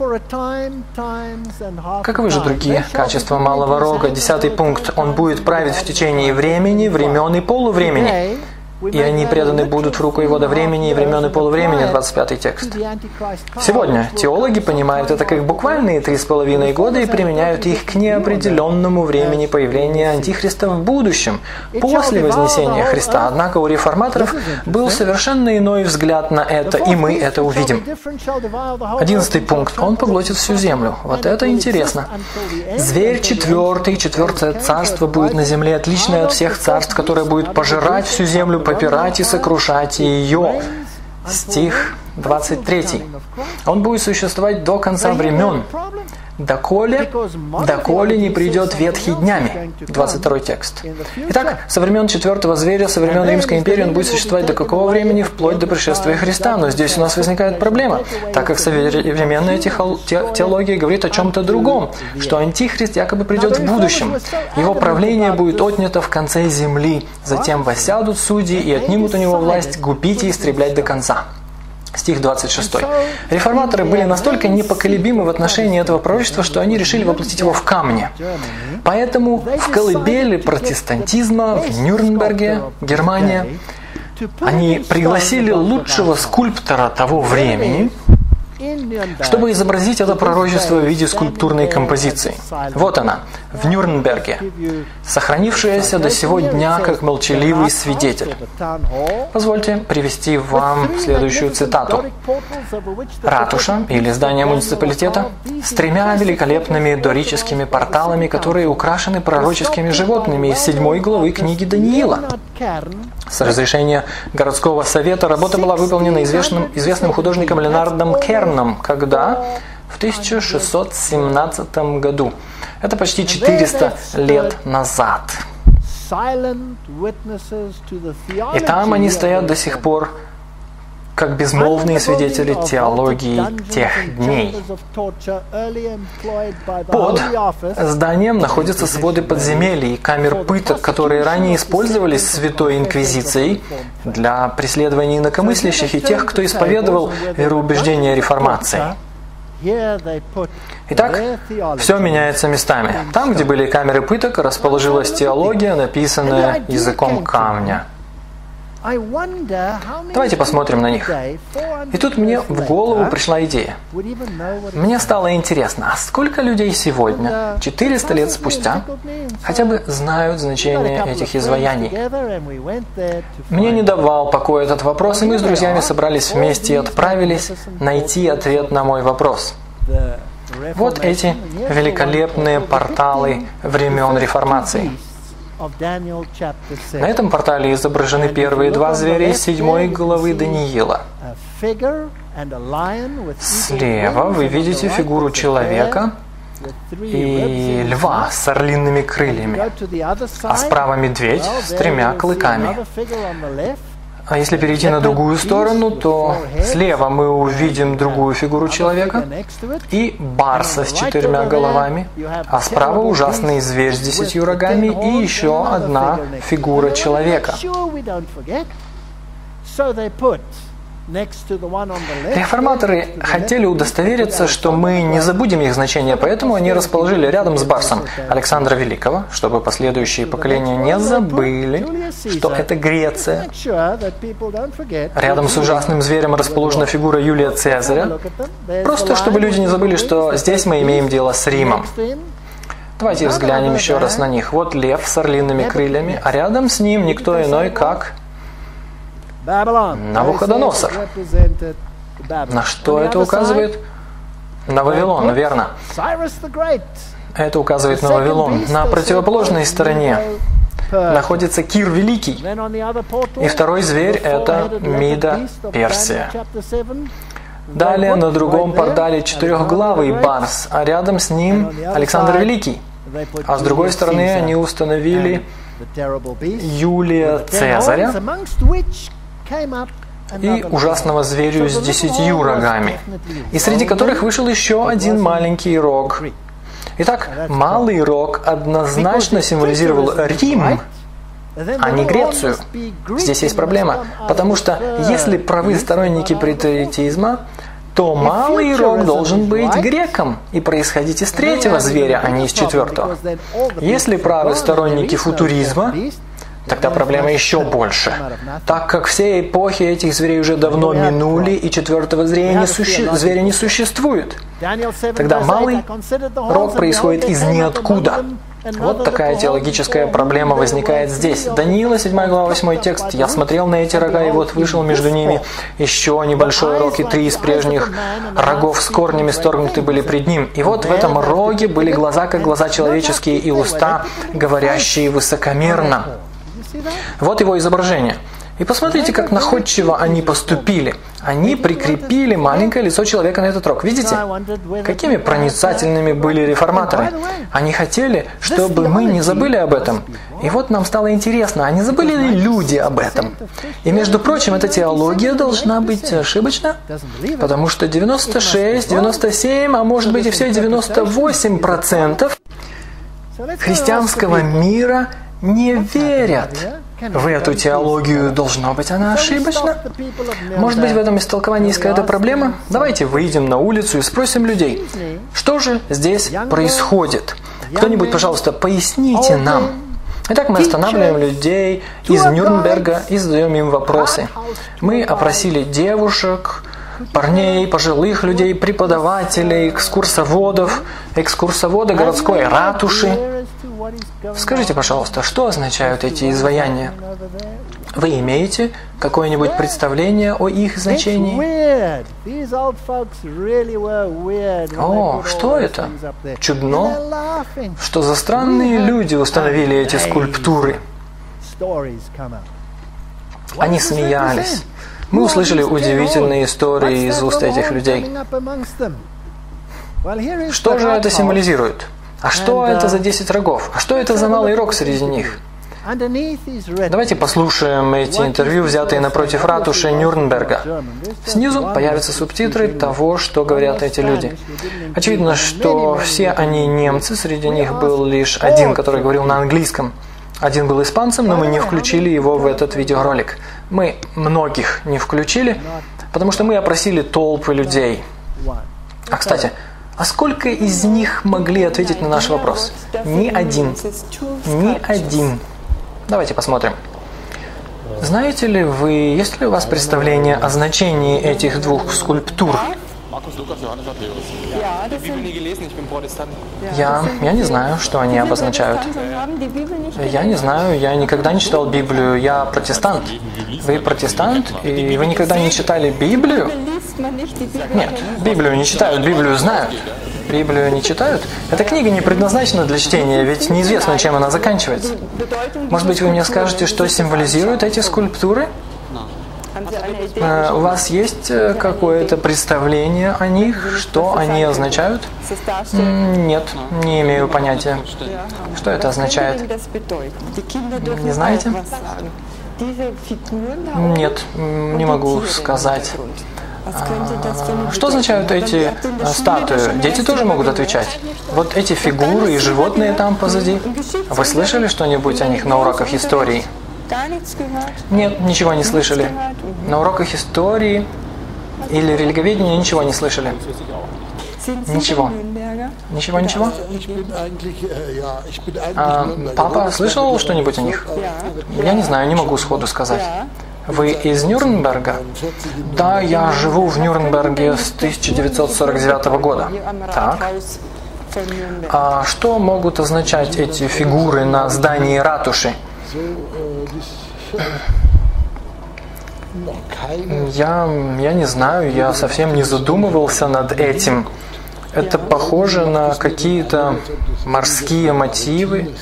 Каковы же другие качества малого рога? Десятый пункт. Он будет править в течение времени, времен и полувремени. И они преданы будут в руку его до времени и времен и полувремени. двадцать пятый текст. Сегодня теологи понимают это как буквальные три с половиной года и применяют их к неопределенному времени появления Антихриста в будущем, после вознесения Христа. Однако у реформаторов был совершенно иной взгляд на это, и мы это увидим. Одиннадцатый пункт. Он поглотит всю землю. Вот это интересно. Зверь четвертый, четвертое царство будет на земле, отличное от всех царств, которое будет пожирать всю землю, попирать и сокрушать ее. Стих двадцать третий. Он будет существовать до конца времен, доколе, доколе не придет ветхий днями. двадцать второй текст. Итак, со времен четвертого зверя, со времен Римской империи он будет существовать до какого времени? Вплоть до пришествия Христа. Но здесь у нас возникает проблема, так как современная теология говорит о чем-то другом, что Антихрист якобы придет в будущем. Его правление будет отнято в конце земли. Затем воссядут судьи и отнимут у него власть губить и истреблять до конца. Стих двадцать шестой. Реформаторы были настолько непоколебимы в отношении этого пророчества, что они решили воплотить его в камне. Поэтому в колыбели протестантизма в Нюрнберге, Германия, они пригласили лучшего скульптора того времени, чтобы изобразить это пророчество в виде скульптурной композиции. Вот она, в Нюрнберге, сохранившаяся до сего дня как молчаливый свидетель. Позвольте привести вам следующую цитату. Ратуша, или здание муниципалитета, с тремя великолепными дорическими порталами, которые украшены пророческими животными из седьмой главы книги Даниила. С разрешения городского совета работа была выполнена известным, известным художником Ленардом Керном, когда? В тысяча шестьсот семнадцатом году. Это почти четыреста лет назад. И там они стоят до сих пор, как безмолвные свидетели теологии тех дней. Под зданием находятся своды подземелий и камер пыток, которые ранее использовались Святой Инквизицией для преследования инакомыслящих и тех, кто исповедовал вероубеждения реформации. Итак, все меняется местами. Там, где были камеры пыток, расположилась теология, написанная языком камня. Давайте посмотрим на них. И тут мне в голову пришла идея. Мне стало интересно, а сколько людей сегодня, четыреста лет спустя, хотя бы знают значение этих изваяний? Мне не давал покоя этот вопрос, и мы с друзьями собрались вместе и отправились найти ответ на мой вопрос. Вот эти великолепные порталы времен Реформации. На этом портале изображены первые два зверя из седьмой главы Даниила. Слева вы видите фигуру человека и льва с орлиными крыльями, а справа медведь с тремя клыками. А если перейти на другую сторону, то слева мы увидим другую фигуру человека и барса с четырьмя головами, а справа ужасный зверь с десятью рогами и еще одна фигура человека. Реформаторы хотели удостовериться, что мы не забудем их значение, поэтому они расположили рядом с барсом Александра Великого, чтобы последующие поколения не забыли, что это Греция. Рядом с ужасным зверем расположена фигура Юлия Цезаря, просто чтобы люди не забыли, что здесь мы имеем дело с Римом. Давайте взглянем еще раз на них. Вот лев с орлиными крыльями, а рядом с ним никто иной, как Навуходоносор. На что это указывает? На Вавилон, верно. Это указывает на Вавилон. На противоположной стороне находится Кир Великий. И второй зверь – это Мида, Персия. Далее на другом портале четырехглавый барс, а рядом с ним Александр Великий. А с другой стороны они установили Юлия Цезаря и ужасного зверя с десятью рогами, и среди которых вышел еще один маленький рог. Итак, малый рог однозначно символизировал Рим, а не Грецию. Здесь есть проблема, потому что если правы сторонники претаритизма, то малый рог должен быть греком и происходить из третьего зверя, а не из четвертого. Если правы сторонники футуризма, тогда проблема еще больше, так как все эпохи этих зверей уже давно минули, и четвертого зверя не, суще... зверя не существует. Тогда малый рог происходит из ниоткуда. Вот такая теологическая проблема возникает здесь. Даниила, седьмая глава, восьмой текст. «Я смотрел на эти рога, и вот вышел между ними еще небольшой рог, и три из прежних рогов с корнями сторгнуты были пред ним. И вот в этом роге были глаза, как глаза человеческие, и уста, говорящие высокомерно». Вот его изображение. И посмотрите, как находчиво они поступили. Они прикрепили маленькое лицо человека на этот рог. Видите? Какими проницательными были реформаторы. Они хотели, чтобы мы не забыли об этом. И вот нам стало интересно, а не забыли ли люди об этом? И между прочим, эта теология должна быть ошибочна, потому что девяносто шесть, девяносто семь, а может быть и все девяносто восемь процентов христианского мира не верят в эту теологию. Должно быть, она ошибочна? Может быть, в этом истолковании есть какая-то проблема? Давайте выйдем на улицу и спросим людей, что же здесь происходит? Кто-нибудь, пожалуйста, поясните нам. Итак, мы останавливаем людей из Нюрнберга и задаем им вопросы. Мы опросили девушек, парней, пожилых людей, преподавателей, экскурсоводов, экскурсовода городской ратуши. Скажите, пожалуйста, что означают эти изваяния? Вы имеете какое-нибудь представление о их значении? О, что это? Чудно? Что за странные люди установили эти скульптуры? Они смеялись. Мы услышали удивительные истории из уст этих людей. Что же это символизирует? А что это за десять рогов? А что это за малый рог среди них? Давайте послушаем эти интервью, взятые напротив ратуши Нюрнберга. Снизу появятся субтитры того, что говорят эти люди. Очевидно, что все они немцы, среди них был лишь один, который говорил на английском. Один был испанцем, но мы не включили его в этот видеоролик. Мы многих не включили, потому что мы опросили толпы людей. А, кстати, а сколько из них могли ответить на наш вопрос? Ни один. Ни один. Давайте посмотрим. Знаете ли вы, есть ли у вас представление о значении этих двух скульптур? Я, я не знаю, что они обозначают. Я не знаю, я никогда не читал Библию, я протестант. Вы протестант, и вы никогда не читали Библию? Нет, Библию не читают, Библию знают. Библию не читают? Эта книга не предназначена для чтения, ведь неизвестно, чем она заканчивается. Может быть, вы мне скажете, что символизируют эти скульптуры? У вас есть какое-то представление о них, что они означают? Нет, не имею понятия. Что это означает? Не знаете? Нет, не могу сказать. А, что означают эти статуи? Дети тоже могут отвечать. Вот эти фигуры и животные там позади. Вы слышали что-нибудь о них на уроках истории? Нет, ничего не слышали. На уроках истории или религоведения ничего не слышали. Ничего. Ничего, ничего? А, папа слышал что-нибудь о них? Я не знаю, не могу сходу сказать. Вы из Нюрнберга? Да, я живу в Нюрнберге с тысяча девятьсот сорок девятого года. Так. А что могут означать эти фигуры на здании ратуши? Я, я не знаю, я совсем не задумывался над этим. Это похоже на какие-то морские мотивы.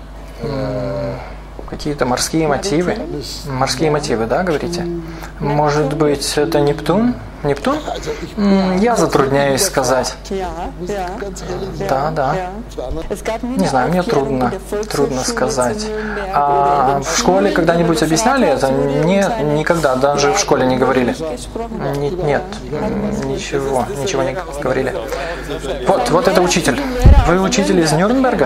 Какие-то морские мотивы. Морские мотивы, да, говорите? Может быть, это Нептун? Нептун? М, Я затрудняюсь сказать. Да, да. Не знаю, мне трудно, трудно сказать. А в школе когда-нибудь объясняли это? Нет, никогда, даже в школе не говорили. Нет, нет, ничего, ничего не говорили. Вот, вот это учитель. Вы учитель из Нюрнберга?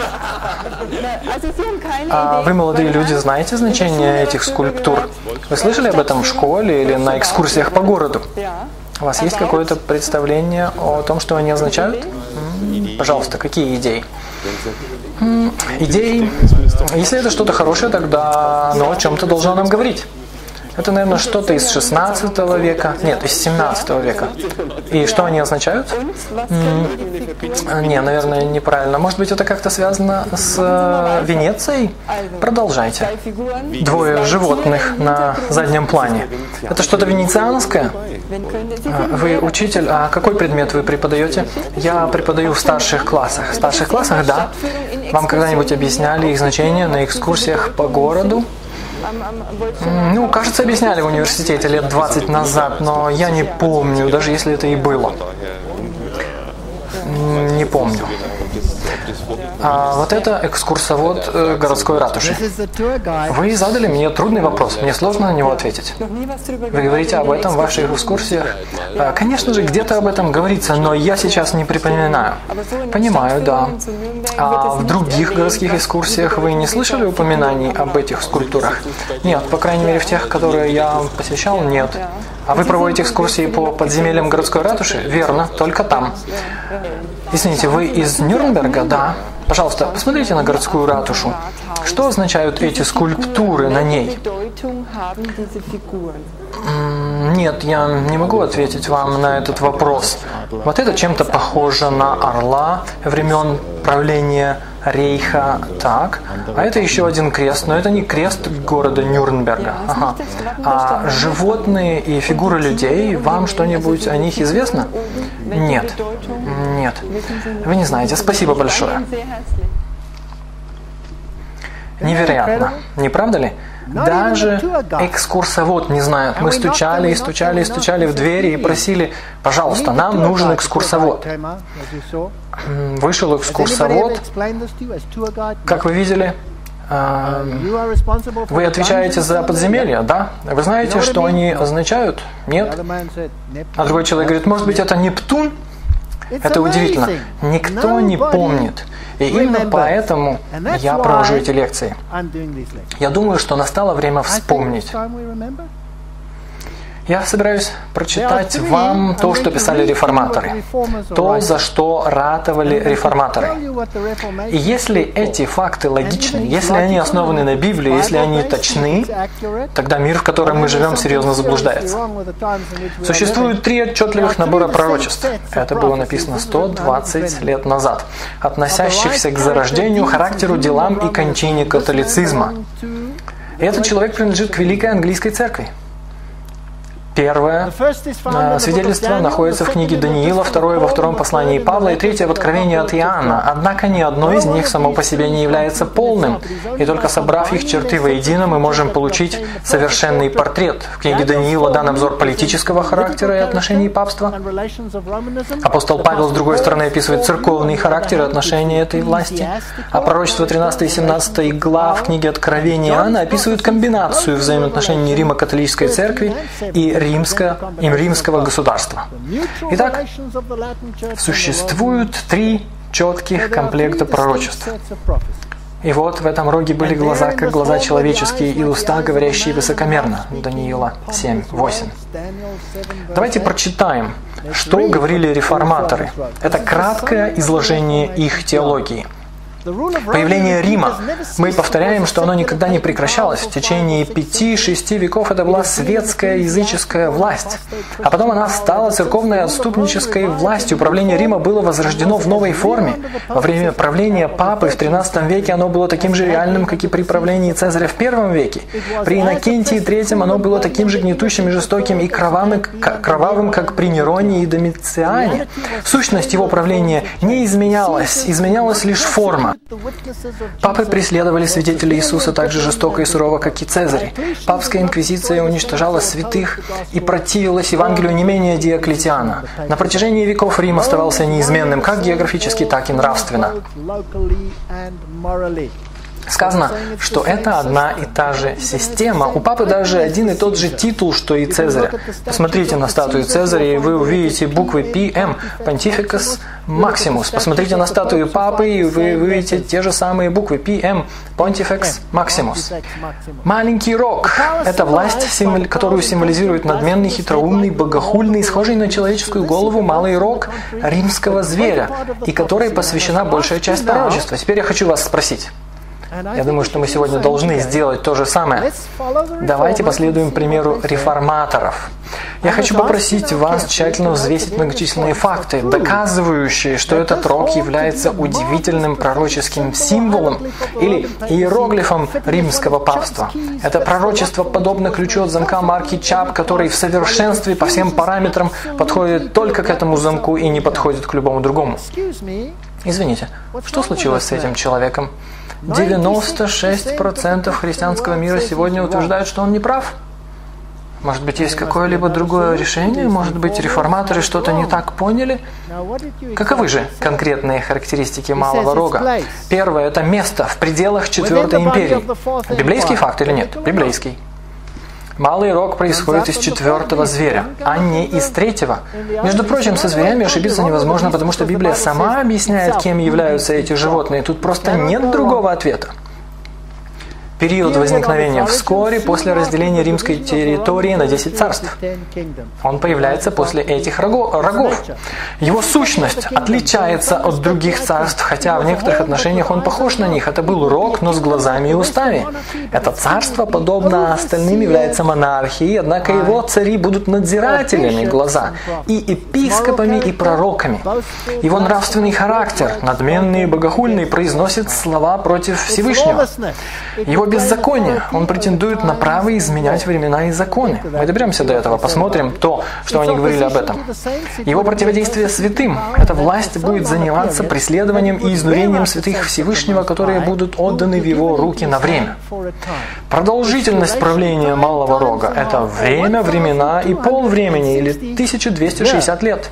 А вы, молодые люди, знаете значение этих скульптур? Вы слышали об этом в школе или на экскурсиях по городу? У вас есть какое-то представление о том, что они означают? М-м, пожалуйста, какие идеи? М-м, идеи, если это что-то хорошее, тогда оно о чем-то должно нам говорить. Это, наверное, что-то из шестнадцатого века, нет, из семнадцатого века. И что они означают? М-м, не, наверное, неправильно. Может быть, это как-то связано с э, Венецией? Продолжайте. Двое животных на заднем плане. Это что-то венецианское? Вы учитель, а какой предмет вы преподаете? Я преподаю в старших классах. В старших классах, да. Вам когда-нибудь объясняли их значение на экскурсиях по городу? Ну, кажется, объясняли в университете лет двадцать назад, но я не помню, даже если это и было. Не помню. А вот это экскурсовод э, городской ратуши. Вы задали мне трудный вопрос, мне сложно на него ответить. Вы говорите об этом в ваших экскурсиях? А, конечно же, где-то об этом говорится, но я сейчас не припоминаю. Понимаю, да. А в других городских экскурсиях вы не слышали упоминаний об этих скульптурах? Нет, по крайней мере в тех, которые я посещал, нет. А вы проводите экскурсии по подземельям городской ратуши? Верно, только там. Извините, вы из Нюрнберга? Да. Пожалуйста, посмотрите на городскую ратушу. Что означают эти скульптуры на ней? Нет, я не могу ответить вам на этот вопрос. Вот это чем-то похоже на орла времен правления Рейха, так. А это еще один крест, но это не крест города Нюрнберга. Ага. А животные и фигуры людей, вам что-нибудь о них известно? Нет. Нет. Вы не знаете. Спасибо большое. Невероятно. Не правда ли? Даже экскурсовод не знает. Мы стучали и стучали и стучали в двери и просили, пожалуйста, нам нужен экскурсовод. Вышел экскурсовод. Как вы видели, вы отвечаете за подземелья, да? Вы знаете, что они означают? Нет? А другой человек говорит, может быть, это Нептун? Это удивительно. Никто не помнит. И именно поэтому я провожу эти лекции. Я думаю, что настало время вспомнить. Я собираюсь прочитать вам то, что писали реформаторы, то, за что ратовали реформаторы. И если эти факты логичны, если они основаны на Библии, если они точны, тогда мир, в котором мы живем, серьезно заблуждается. Существует три отчетливых набора пророчеств. Это было написано сто двадцать лет назад, относящихся к зарождению, характеру, делам и кончине католицизма. И этот человек принадлежит к Великой Английской Церкви. Первое свидетельство находится в книге Даниила, второе во втором послании Павла и третье в Откровении от Иоанна. Однако ни одно из них само по себе не является полным, и только собрав их черты воедино, мы можем получить совершенный портрет. В книге Даниила дан обзор политического характера и отношений папства. Апостол Павел, с другой стороны, описывает церковный характер и отношения этой власти. А пророчество тринадцатой и семнадцатой глав книги Откровения Иоанна описывают комбинацию взаимоотношений Римо-католической церкви и Римского, и римского государства. Итак, существуют три четких комплекта пророчеств. И вот в этом роге были глаза, как глаза человеческие, и уста, говорящие высокомерно. Даниила семь восемь. Давайте прочитаем, что говорили реформаторы. Это краткое изложение их теологии. Появление Рима. Мы повторяем, что оно никогда не прекращалось. В течение пяти-шести веков это была светская языческая власть. А потом она стала церковной отступнической властью. Правление Рима было возрождено в новой форме. Во время правления Папы в тринадцатом веке оно было таким же реальным, как и при правлении Цезаря в первом веке. При Иннокентии третьем оно было таким же гнетущим и жестоким и кровавым, кровавым, как при Нероне и Домициане. Сущность его правления не изменялась, изменялась лишь форма. Рима. Папы преследовали свидетелей Иисуса так же жестоко и сурово, как и Цезарь. Папская инквизиция уничтожала святых и противилась Евангелию не менее Диоклетиана. На протяжении веков Рим оставался неизменным как географически, так и нравственно. Сказано, что это одна и та же система. У папы даже один и тот же титул, что и Цезаря. Посмотрите на статую Цезаря, и вы увидите буквы пи эм, Pontificus Maximus. Посмотрите на статую папы, и вы увидите те же самые буквы пи эм, Pontifex Maximus. Маленький рог – это власть, которую символизирует надменный, хитроумный, богохульный, схожий на человеческую голову малый рог римского зверя, и которой посвящена большая часть пророчества. Теперь я хочу вас спросить. Я думаю, что мы сегодня должны сделать то же самое. Давайте последуем примеру реформаторов. Я хочу попросить вас тщательно взвесить многочисленные факты, доказывающие, что этот рог является удивительным пророческим символом или иероглифом римского папства. Это пророчество подобно ключу от замка марки Чап, который в совершенстве по всем параметрам подходит только к этому замку и не подходит к любому другому. Извините, что случилось с этим человеком? девяносто шесть процентов христианского мира сегодня утверждают, что он не прав. Может быть, есть какое-либо другое решение? Может быть, реформаторы что-то не так поняли? Каковы же конкретные характеристики малого рога? Первое – это место в пределах Четвертой империи. Библейский факт или нет? Библейский. Малый рог происходит из четвертого зверя, а не из третьего. Между прочим, со зверями ошибиться невозможно, потому что Библия сама объясняет, кем являются эти животные. Тут просто нет другого ответа. Период возникновения вскоре после разделения римской территории на десять царств. Он появляется после этих рогов. Его сущность отличается от других царств, хотя в некоторых отношениях он похож на них. Это был рог, но с глазами и устами. Это царство, подобно остальным, является монархией, однако его цари будут надзирателями глаза, и епископами, и пророками. Его нравственный характер, надменный и богохульный, произносит слова против Всевышнего. Его беззаконие. Он претендует на право изменять времена и законы. Мы доберемся до этого, посмотрим то, что они говорили об этом. Его противодействие святым. Эта власть будет заниматься преследованием и изнурением святых Всевышнего, которые будут отданы в его руки на время. Продолжительность правления малого рога – это время, времена и полвремени, или тысяча двести шестьдесят лет.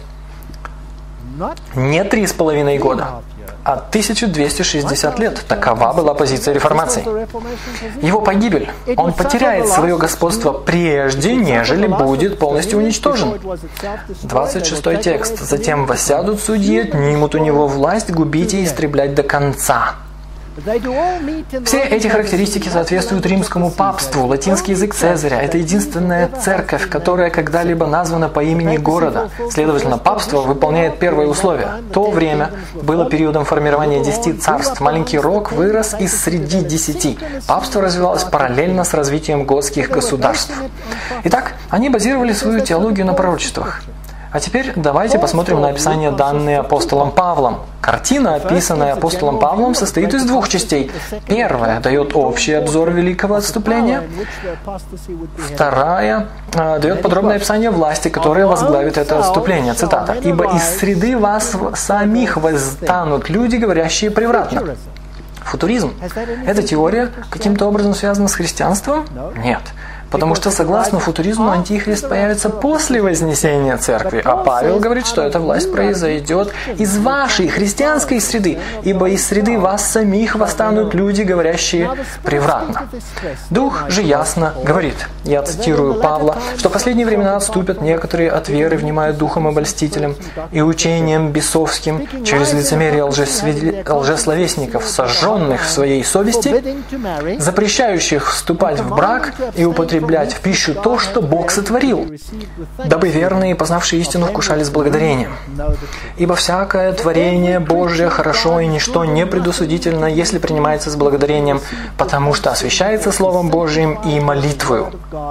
Не три с половиной года, а тысяча двести шестьдесят лет. Такова была позиция реформации. Его погибель. Он потеряет свое господство прежде, нежели будет полностью уничтожен. двадцать шестой текст. «Затем воссядут судьи, отнимут у него власть губить и истреблять до конца». Все эти характеристики соответствуют римскому папству. Латинский язык Цезаря – это единственная церковь, которая когда-либо названа по имени города. Следовательно, папство выполняет первое условие. То время было периодом формирования десяти царств. Маленький рог вырос из среди десяти. Папство развивалось параллельно с развитием готских государств. Итак, они базировали свою теологию на пророчествах. А теперь давайте посмотрим на описание, данное апостолом Павлом. Картина, описанная апостолом Павлом, состоит из двух частей. Первая дает общий обзор великого отступления. Вторая э, дает подробное описание власти, которая возглавит это отступление. Цитата. «Ибо из среды вас самих восстанут люди, говорящие превратно». Футуризм. Эта теория каким-то образом связана с христианством? Нет. Потому что, согласно футуризму, антихрист появится после вознесения церкви. А Павел говорит, что эта власть произойдет из вашей христианской среды, ибо из среды вас самих восстанут люди, говорящие превратно. Дух же ясно говорит, я цитирую Павла, что в последние времена отступят некоторые от веры, внимая духом обольстителям и учением бесовским через лицемерие лжесловесников, сожженных в своей совести, запрещающих вступать в брак и употреблять в пищу то, что Бог сотворил, дабы верные, познавшие истину, вкушали с благодарением. Ибо всякое творение Божие хорошо, и ничто не предусудительно, если принимается с благодарением, потому что освящается Словом Божиим и молитвою.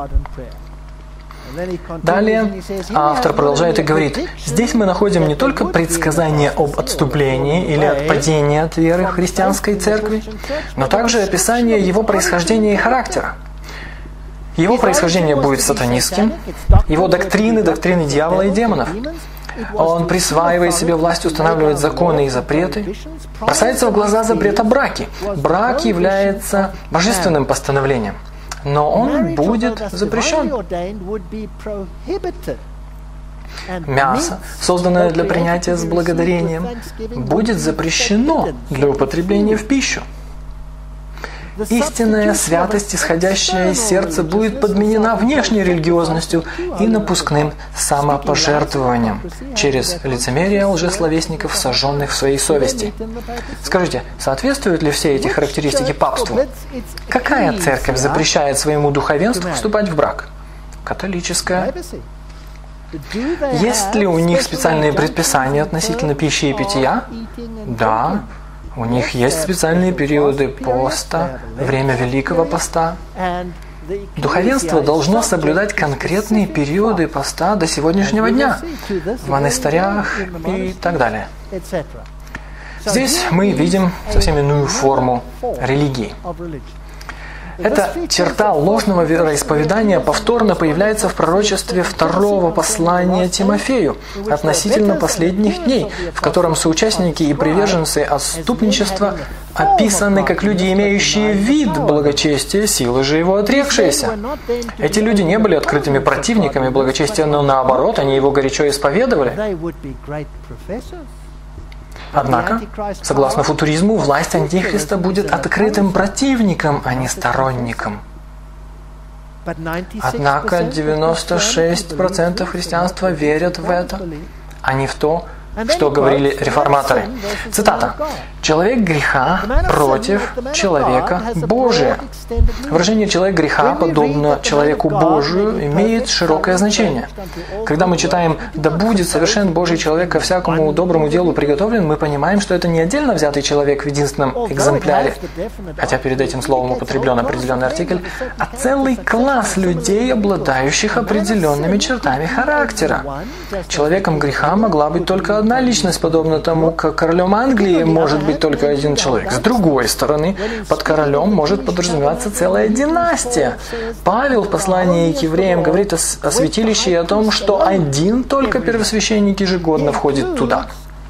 Далее автор продолжает и говорит, здесь мы находим не только предсказание об отступлении или отпадении от веры в христианской церкви, но также описание его происхождения и характера. Его происхождение будет сатанистским, его доктрины, доктрины дьявола и демонов. Он присваивает себе власть устанавливать законы и запреты. Бросается в глаза запрет о браке. Брак является божественным постановлением, но он будет запрещен. Мясо, созданное для принятия с благодарением, будет запрещено для употребления в пищу. Истинная святость, исходящая из сердца, будет подменена внешней религиозностью и напускным самопожертвованием через лицемерие лжесловесников, сожженных в своей совести. Скажите, соответствуют ли все эти характеристики папству? Какая церковь запрещает своему духовенству вступать в брак? Католическая. Есть ли у них специальные предписания относительно пищи и питья? Да. У них есть специальные периоды поста, время Великого Поста. Духовенство должно соблюдать конкретные периоды поста до сегодняшнего дня, в монастырях и так далее. Здесь мы видим совсем иную форму религии. Эта черта ложного вероисповедания повторно появляется в пророчестве второго послания Тимофею относительно последних дней, в котором соучастники и приверженцы отступничества описаны как люди, имеющие вид благочестия, силы же его отрекшиеся. Эти люди не были открытыми противниками благочестия, но наоборот, они его горячо исповедовали. Однако, согласно футуризму, власть Антихриста будет открытым противником, а не сторонником. Однако девяносто шесть процентов христианства верят в это, а не в то, что говорили реформаторы. Цитата. «Человек греха против человека Божия». Выражение «человек греха» подобно человеку Божию имеет широкое значение. Когда мы читаем «да будет совершен Божий человек ко всякому доброму делу приготовлен», мы понимаем, что это не отдельно взятый человек в единственном экземпляре, хотя перед этим словом употреблен определенный артикль, а целый класс людей, обладающих определенными чертами характера. Человеком греха могла быть только одна личность, подобно тому, как королем Англии может быть только один человек. С другой стороны, под королем может подразумеваться целая династия. Павел в послании к евреям говорит о, о святилище и о том, что один только первосвященник ежегодно входит туда.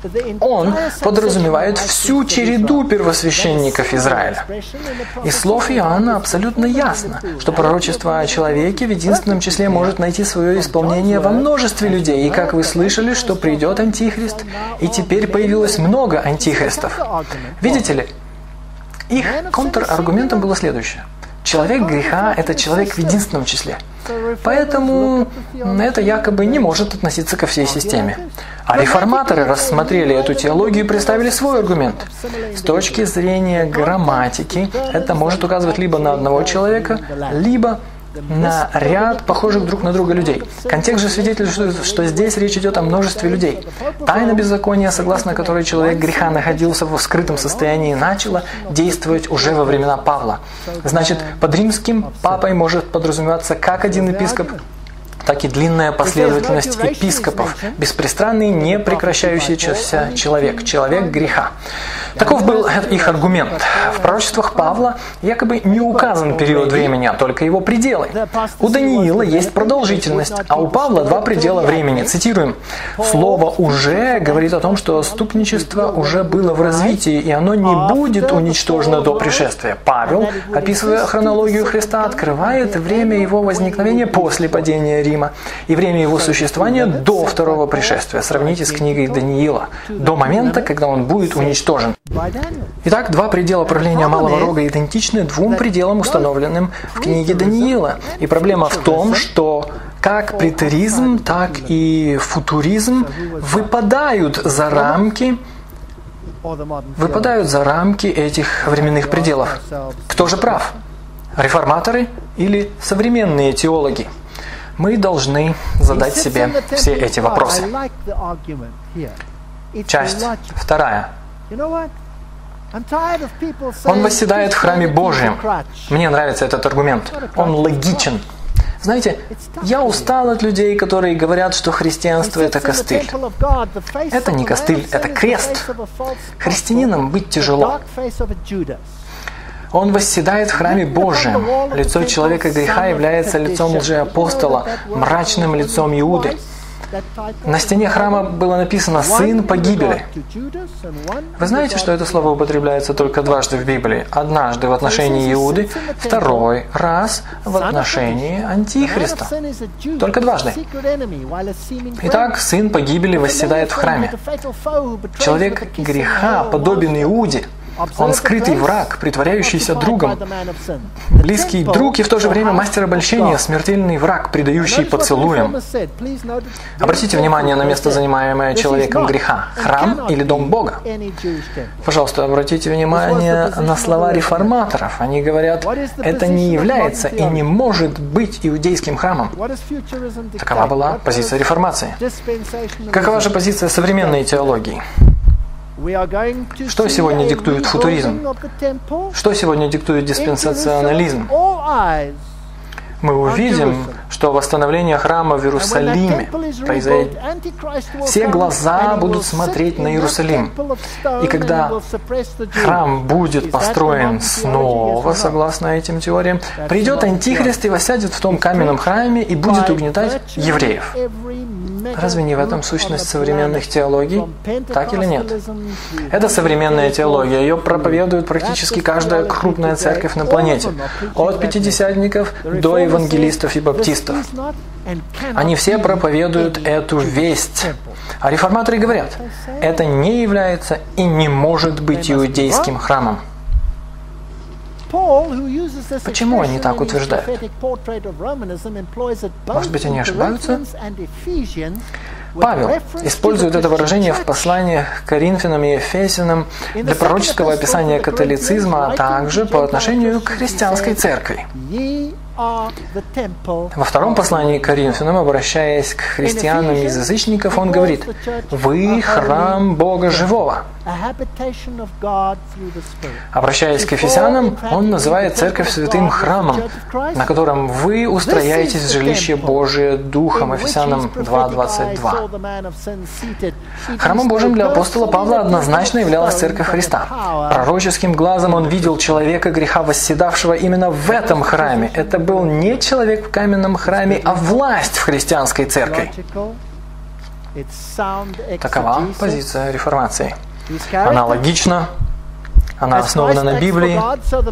Он подразумевает всю череду первосвященников Израиля. Из слов Иоанна абсолютно ясно, что пророчество о человеке в единственном числе может найти свое исполнение во множестве людей. И как вы слышали, что придет Антихрист, и теперь появилось много антихристов. Видите ли, их контраргументом было следующее. Человек греха – это человек в единственном числе. Поэтому это якобы не может относиться ко всей системе. А реформаторы рассмотрели эту теологию и представили свой аргумент. С точки зрения грамматики, это может указывать либо на одного человека, либо на ряд похожих друг на друга людей. Контекст же свидетельствует, что здесь речь идет о множестве людей. Тайна беззакония, согласно которой человек греха находился в скрытом состоянии, начала действовать уже во времена Павла. Значит, под римским папой может подразумеваться как один епископ, так и длинная последовательность епископов, беспристранный, не прекращающийся человек, человек греха. Таков был их аргумент. В пророчествах Павла якобы не указан период времени, а только его пределы. У Даниила есть продолжительность, а у Павла два предела времени. Цитируем. «Слово «уже» говорит о том, что отступничество уже было в развитии, и оно не будет уничтожено до пришествия». Павел, описывая хронологию Христа, открывает время его возникновения после падения Рима и время его существования до второго пришествия. Сравните с книгой Даниила, до момента, когда он будет уничтожен. Итак, два предела правления Малого Рога идентичны двум пределам, установленным в книге Даниила. И проблема в том, что как претеризм, так и футуризм выпадают за рамки, выпадают за рамки этих временных пределов. Кто же прав? Реформаторы или современные теологи? Мы должны задать себе все эти вопросы. Часть вторая. Он восседает в храме Божьем. Мне нравится этот аргумент. Он логичен. Знаете, я устал от людей, которые говорят, что христианство – это костыль. Это не костыль, это крест. Христианином быть тяжело. Он восседает в храме Божьем. Лицо человека греха является лицом лжеапостола, мрачным лицом Иуды. На стене храма было написано «Сын погибели». Вы знаете, что это слово употребляется только дважды в Библии? Однажды в отношении Иуды, второй раз в отношении Антихриста. Только дважды. Итак, сын погибели восседает в храме. Человек греха подобен Иуде. Он скрытый враг, притворяющийся другом. Близкий друг и в то же время мастер обольщения, смертельный враг, предающий поцелуям. Обратите внимание на место, занимаемое человеком греха. Храм или дом Бога? Пожалуйста, обратите внимание на слова реформаторов. Они говорят, это не является и не может быть иудейским храмом. Такова была позиция реформации. Какова же позиция современной теологии? Что сегодня диктует футуризм? Что сегодня диктует диспенсационализм? Мы увидим, что восстановление храма в Иерусалиме произойдет. Все глаза будут смотреть на Иерусалим. И когда храм будет построен снова, согласно этим теориям, придет Антихрист и воссядет в том каменном храме и будет угнетать евреев. Разве не в этом сущность современных теологий? Так или нет? Это современная теология. Ее проповедует практически каждая крупная церковь на планете. От пятидесятников до евангелистов и баптистов. Они все проповедуют эту весть. А реформаторы говорят, это не является и не может быть иудейским храмом. Почему они так утверждают? Может быть, они ошибаются? Павел использует это выражение в посланиях к Коринфянам и Ефесянам для пророческого описания католицизма, а также по отношению к христианской церкви. Во втором послании к Коринфянам, обращаясь к христианам из язычников, он говорит: «Вы храм Бога живого». Обращаясь к Ефесянам, он называет церковь святым храмом, на котором вы устрояетесь в жилище Божие Духом. Ефесянам два двадцать два. Храмом Божьим для апостола Павла однозначно являлась церковь Христа. Пророческим глазом он видел человека греха, восседавшего именно в этом храме. Это был не человек в каменном храме, а власть в христианской церкви. Такова позиция реформации. Она логична, она основана на Библии,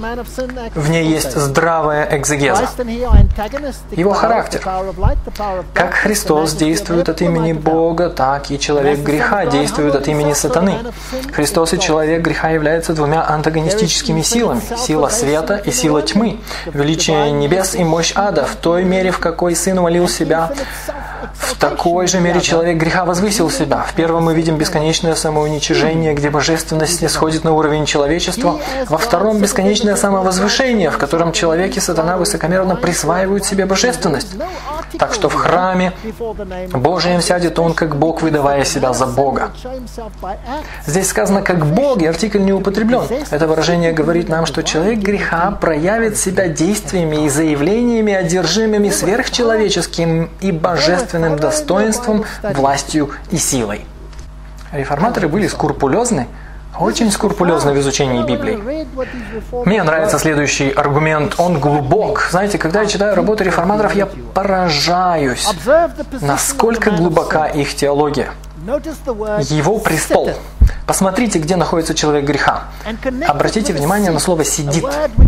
в ней есть здравая экзегеза. Его характер. Как Христос действует от имени Бога, так и человек греха действует от имени сатаны. Христос и человек греха являются двумя антагонистическими силами. Сила света и сила тьмы. Величие небес и мощь ада. В той мере, в какой Сын умолил себя, в такой же мере человек греха возвысил себя. В первом мы видим бесконечное самоуничижение, где божественность исходит на уровень человечества. Во втором — бесконечное самовозвышение, в котором человек и сатана высокомерно присваивают себе божественность. Так что в храме Божием сядет он, как Бог, выдавая себя за Бога. Здесь сказано «как Бог», и артикль не употреблен. Это выражение говорит нам, что человек греха проявит себя действиями и заявлениями, одержимыми сверхчеловеческим и божественным достоинством, властью и силой. Реформаторы были скрупулезны, очень скрупулезны в изучении Библии. Мне нравится следующий аргумент. Он глубок. Знаете, когда я читаю работы реформаторов, я поражаюсь, насколько глубока их теология. Его престол. Посмотрите, где находится человек греха. Обратите внимание на слово «сидит».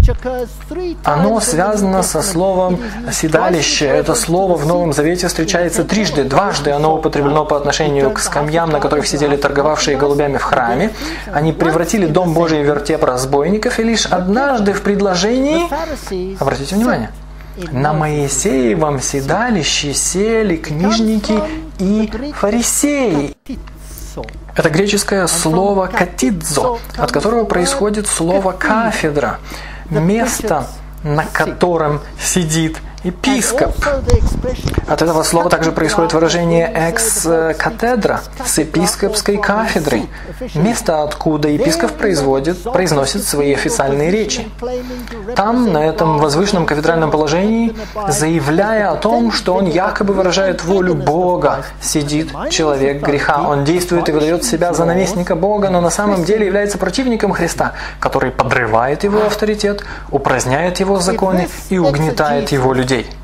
Оно связано со словом «седалище». Это слово в Новом Завете встречается трижды. Дважды оно употреблено по отношению к скамьям, на которых сидели торговавшие голубями в храме. Они превратили Дом Божий в вертеп разбойников. И лишь однажды в предложении, обратите внимание, на Моисеевом седалище сели книжники и фарисеи. Это греческое слово «катидзо», от которого происходит слово «кафедра», место, на котором сидит епископ. От этого слова также происходит выражение «экс-катедра» с епископской кафедрой, место, откуда епископ производит, произносит свои официальные речи. Там, на этом возвышенном кафедральном положении, заявляя о том, что он якобы выражает волю Бога, сидит человек греха. Он действует и выдает себя за наместника Бога, но на самом деле является противником Христа, который подрывает его авторитет, упраздняет его законы и угнетает его людей.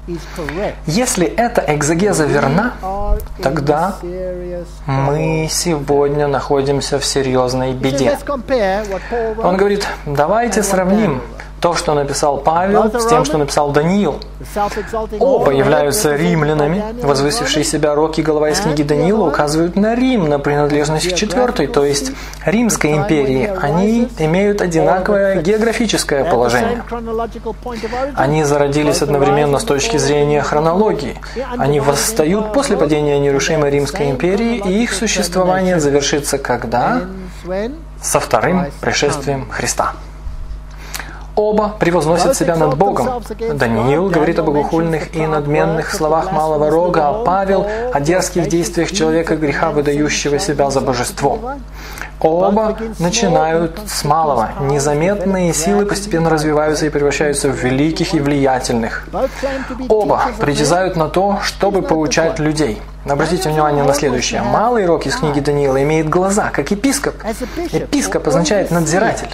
Если эта экзегеза верна, тогда мы сегодня находимся в серьезной беде. Он говорит, давайте сравним то, что написал Павел, с тем, что написал Даниил. Оба являются римлянами. Возвысивший себя Рок и голова из книги Даниила указывают на Рим, на принадлежность к четвертой, то есть Римской империи. Они имеют одинаковое географическое положение. Они зародились одновременно с точки зрения хронологии. Они восстают после падения нерушимой Римской империи, и их существование завершится когда? Со вторым пришествием Христа. Оба превозносят себя над Богом. Даниил говорит о богохульных и надменных словах малого рога, а Павел о дерзких действиях человека греха, выдающего себя за божество. Оба начинают с малого. Незаметные силы постепенно развиваются и превращаются в великих и влиятельных. Оба притязают на то, чтобы поучать людей. Обратите внимание на следующее. Малый Рок из книги Даниила имеет глаза, как епископ. Епископ означает надзиратель.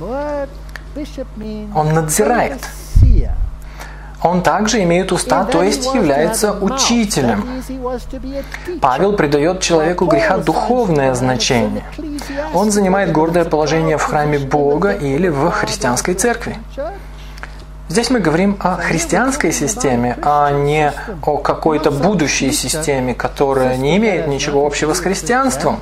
Он надзирает. Он также имеет уста, то есть является учителем. Павел придает человеку греха духовное значение. Он занимает гордое положение в храме Бога или в христианской церкви. Здесь мы говорим о христианской системе, а не о какой-то будущей системе, которая не имеет ничего общего с христианством.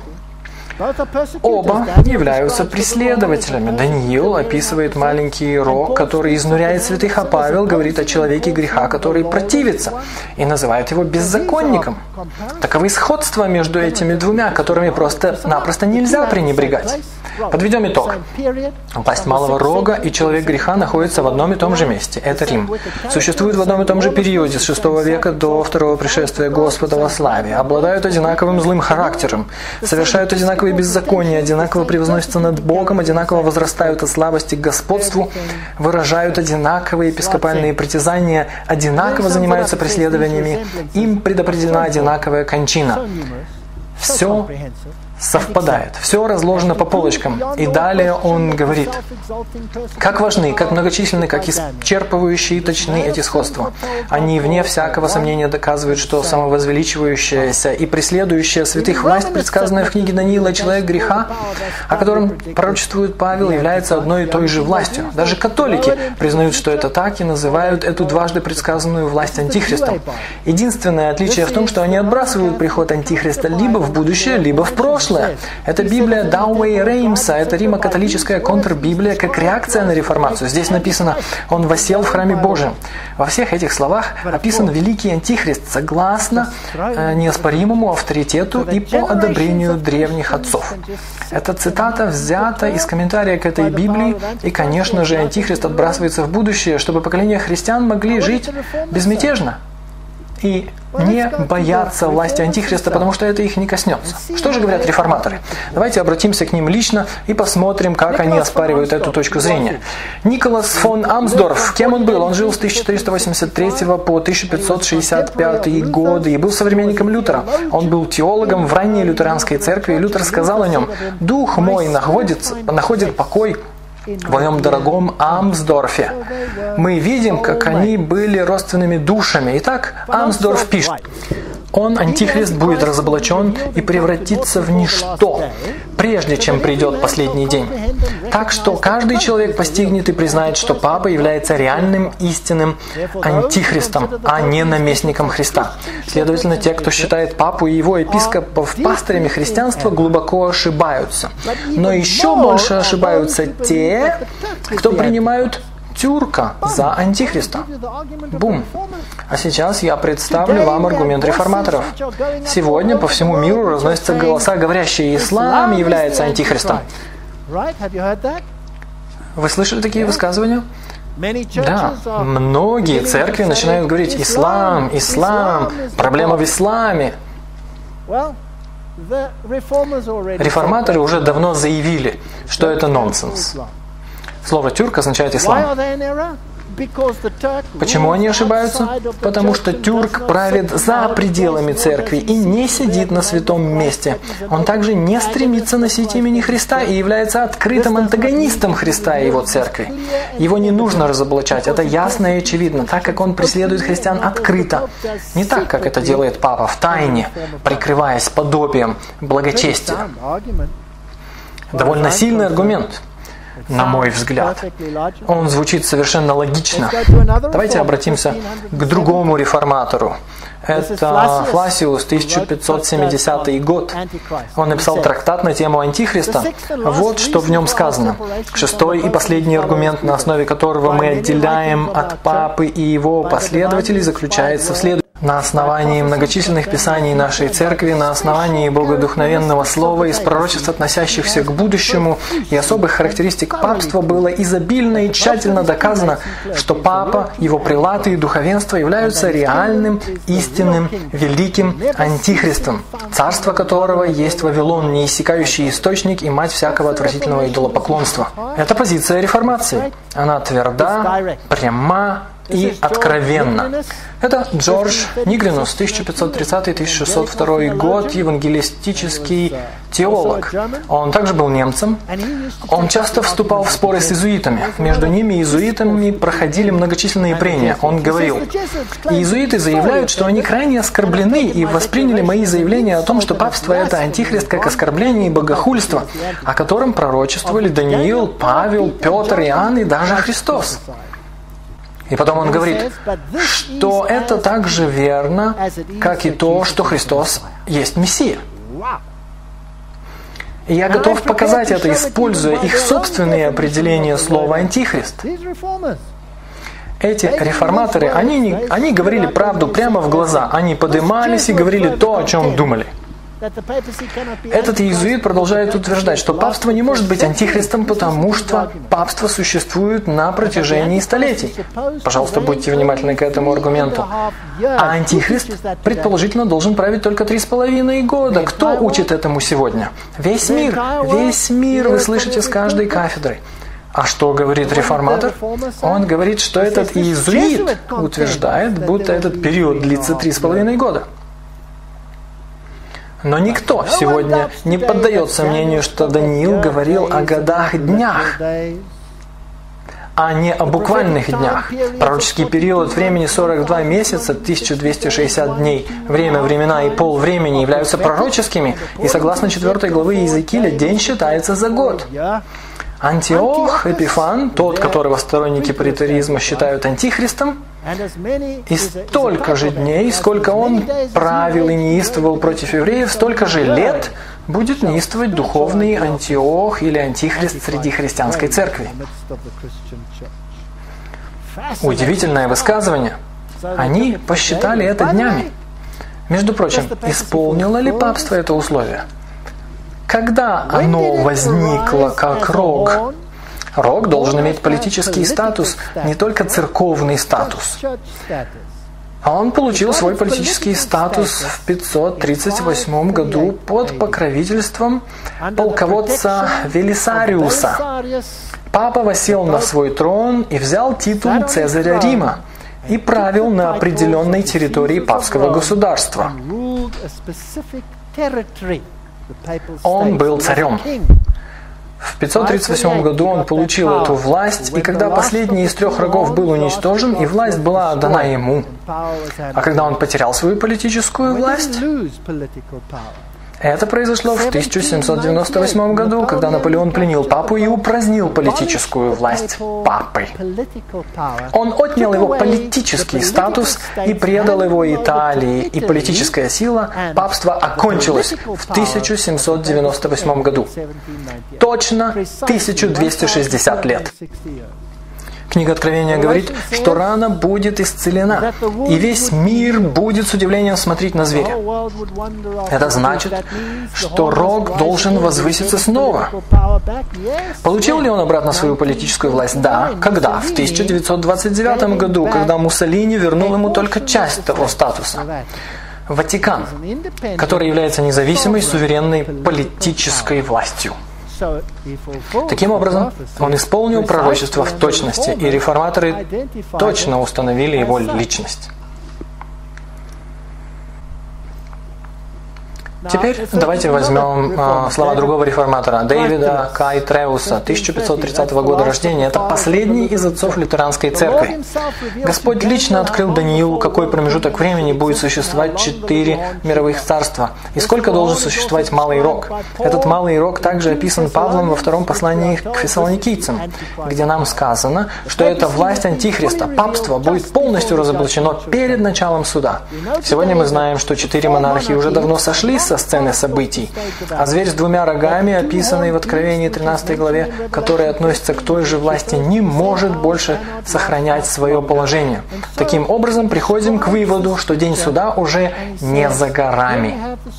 Оба являются преследователями. Даниил описывает маленький Рок, который изнуряет святых, а Павел говорит о человеке греха, который противится, и называет его беззаконником. Таковы сходства между этими двумя, которыми просто-напросто нельзя пренебрегать. Подведем итог. Пасть малого рога и человек греха находятся в одном и том же месте. Это Рим. Существуют в одном и том же периоде, с шестого века до второго пришествия Господа во славе. Обладают одинаковым злым характером. Совершают одинаковые беззакония, одинаково превозносятся над Богом, одинаково возрастают от слабости к господству, выражают одинаковые епископальные притязания, одинаково занимаются преследованиями. Им предопределена одинаковая кончина. Все совпадает. Все разложено по полочкам. И далее он говорит, как важны, как многочисленны, как исчерпывающие и точны эти сходства. Они, вне всякого сомнения, доказывают, что самовозвеличивающаяся и преследующая святых власть, предсказанная в книге Даниила, человек греха, о котором пророчествует Павел, является одной и той же властью. Даже католики признают, что это так, и называют эту дважды предсказанную власть антихристом. Единственное отличие в том, что они отбрасывают приход антихриста либо в будущее, либо в прошлое. Это Библия Дауэй Реймса, это римо-католическая контрбиблия как реакция на реформацию. Здесь написано «Он воссел в храме Божьем». Во всех этих словах описан великий антихрист согласно э, неоспоримому авторитету и по одобрению древних отцов. Эта цитата взята из комментария к этой Библии, и, конечно же, антихрист отбрасывается в будущее, чтобы поколения христиан могли жить безмятежно и не боятся власти антихриста, потому что это их не коснется. Что же говорят реформаторы? Давайте обратимся к ним лично и посмотрим, как они оспаривают эту точку зрения. Николас фон Амсдорф, кем он был? Он жил с тысяча четыреста восемьдесят третьего по тысяча пятьсот шестьдесят пятый годы и был современником Лютера. Он был теологом в ранней лютеранской церкви, и Лютер сказал о нем: «Дух мой находится, находит покой в моем дорогом Амсдорфе». Мы видим, как они были родственными душами. Итак, Амсдорф пишет: «Он, антихрист, будет разоблачен и превратится в ничто, прежде чем придет последний день. Так что каждый человек постигнет и признает, что Папа является реальным истинным антихристом, а не наместником Христа. Следовательно, те, кто считает Папу и его епископов пастырями христианства, глубоко ошибаются. Но еще больше ошибаются те, кто принимают тюрка за антихриста». Бум! А сейчас я представлю вам аргумент реформаторов. Сегодня по всему миру разносятся голоса, говорящие: ислам является антихристом. Вы слышали такие высказывания? Да, многие церкви начинают говорить: ислам, ислам, проблема в исламе. Реформаторы уже давно заявили, что это нонсенс. Слово «тюрк» означает «ислам». Почему они ошибаются? Потому что тюрк правит за пределами церкви и не сидит на святом месте. Он также не стремится носить имени Христа и является открытым антагонистом Христа и его церкви. Его не нужно разоблачать, это ясно и очевидно, так как он преследует христиан открыто. Не так, как это делает папа в тайне, прикрываясь подобием благочестия. Довольно сильный аргумент, на мой взгляд. Он звучит совершенно логично. Давайте обратимся к другому реформатору. Это Флассиус, тысяча пятьсот семидесятый год. Он написал трактат на тему Антихриста. Вот что в нем сказано. Шестой и последний аргумент, на основе которого мы отделяем от папы и его последователей, заключается в следующем. На основании многочисленных писаний нашей церкви, на основании богодухновенного слова, из пророчеств, относящихся к будущему и особых характеристик папства, было изобильно и тщательно доказано, что папа, его прелаты и духовенство являются реальным, истинным, великим антихристом, царство которого есть Вавилон, неиссякающий источник и мать всякого отвратительного идолопоклонства. Это позиция реформации. Она тверда, пряма и откровенно. Это Джордж Нигринус, тысяча пятьсот тридцатый — тысяча шестьсот второй год, евангелистический теолог. Он также был немцем. Он часто вступал в споры с иезуитами. Между ними и иезуитами проходили многочисленные прения. Он говорил: «Иезуиты заявляют, что они крайне оскорблены и восприняли мои заявления о том, что папство – это антихрист, как оскорбление и богохульство, о котором пророчествовали Даниил, Павел, Петр, Иоанн и даже Христос». И потом он говорит, что это так же верно, как и то, что Христос есть Мессия. И я готов показать это, используя их собственные определения слова «антихрист». Эти реформаторы, они, не, они говорили правду прямо в глаза. Они поднимались и говорили то, о чем думали. Этот иезуит продолжает утверждать, что папство не может быть антихристом, потому что папство существует на протяжении столетий. Пожалуйста, будьте внимательны к этому аргументу. А антихрист, предположительно, должен править только три с половиной года. Кто учит этому сегодня? Весь мир. Весь мир вы слышите с каждой кафедры. А что говорит реформатор? Он говорит, что этот иезуит утверждает, будто этот период длится три с половиной года. Но никто сегодня не поддается мнению, что Даниил говорил о годах-днях, а не о буквальных днях. Пророческий период времени сорок два месяца, тысяча двести шестьдесят дней, время, времена и пол времени являются пророческими, и согласно четвёртой главы Иезекииля, день считается за год. Антиох Эпифан, тот, которого сторонники претеризма считают антихристом, и столько же дней, сколько он правил и неистовал против евреев, столько же лет будет неистовать духовный Антиох или Антихрист среди христианской церкви. Удивительное высказывание. Они посчитали это днями. Между прочим, исполнило ли папство это условие? Когда оно возникло как рог? Рог должен иметь политический статус, не только церковный статус. А он получил свой политический статус в пятьсот тридцать восьмом году под покровительством полководца Велисариуса. Папа воссел на свой трон и взял титул Цезаря Рима и правил на определенной территории папского государства. Он был царем. В пятьсот тридцать восьмом году он получил эту власть, и когда последний из трех рогов был уничтожен, и власть была отдана ему. А когда он потерял свою политическую власть, это произошло в тысяча семьсот девяносто восьмом году, когда Наполеон пленил папу и упразднил политическую власть папы. Он отнял его политический статус и предал его Италии, и политическая сила папства окончилась в тысяча семьсот девяносто восьмом году. Точно тысяча двести шестьдесят лет. Книга Откровения говорит, что рана будет исцелена, и весь мир будет с удивлением смотреть на зверя. Это значит, что рог должен возвыситься снова. Получил ли он обратно свою политическую власть? Да. Когда? В тысяча девятьсот двадцать девятом году, когда Муссолини вернул ему только часть того статуса. Ватикан, который является независимой, суверенной политической властью. Таким образом, он исполнил пророчество в точности, и реформаторы точно установили его личность. Теперь давайте возьмем э, слова другого реформатора, Дэвида Кайтреуса, тысяча пятьсот тридцатого года рождения. Это последний из отцов лютеранской церкви. Господь лично открыл Даниилу, какой промежуток времени будет существовать четыре мировых царства, и сколько должен существовать Малый Рог. Этот Малый Рог также описан Павлом во втором послании к фессалоникийцам, где нам сказано, что эта власть Антихриста, папство, будет полностью разоблачено перед началом суда. Сегодня мы знаем, что четыре монархии уже давно сошли со сцены событий, а зверь с двумя рогами, описанный в Откровении тринадцатой главе, который относится к той же власти, не может больше сохранять свое положение. Таким образом, приходим к выводу, что день суда уже не за горами.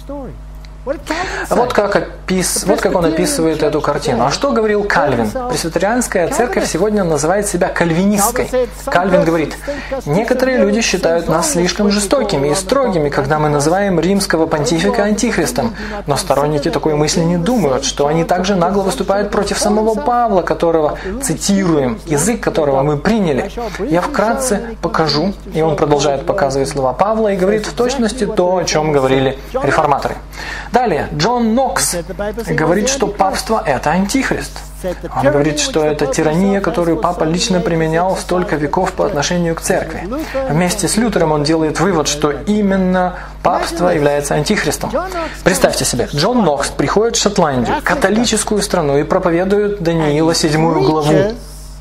Вот как, опис... вот как он описывает эту картину. А что говорил Кальвин? Пресвитерианская церковь сегодня называет себя кальвинистской. Кальвин говорит: некоторые люди считают нас слишком жестокими и строгими, когда мы называем римского понтифика антихристом. Но сторонники такой мысли не думают, что они также нагло выступают против самого Павла, которого цитируем, язык которого мы приняли. Я вкратце покажу, и он продолжает показывать слова Павла и говорит в точности то, о чем говорили реформаторы. Далее, Джон Нокс говорит, что папство – это антихрист. Он говорит, что это тирания, которую папа лично применял столько веков по отношению к церкви. Вместе с Лютером он делает вывод, что именно папство является антихристом. Представьте себе, Джон Нокс приходит в Шотландию, католическую страну, и проповедует Даниила седьмую главу.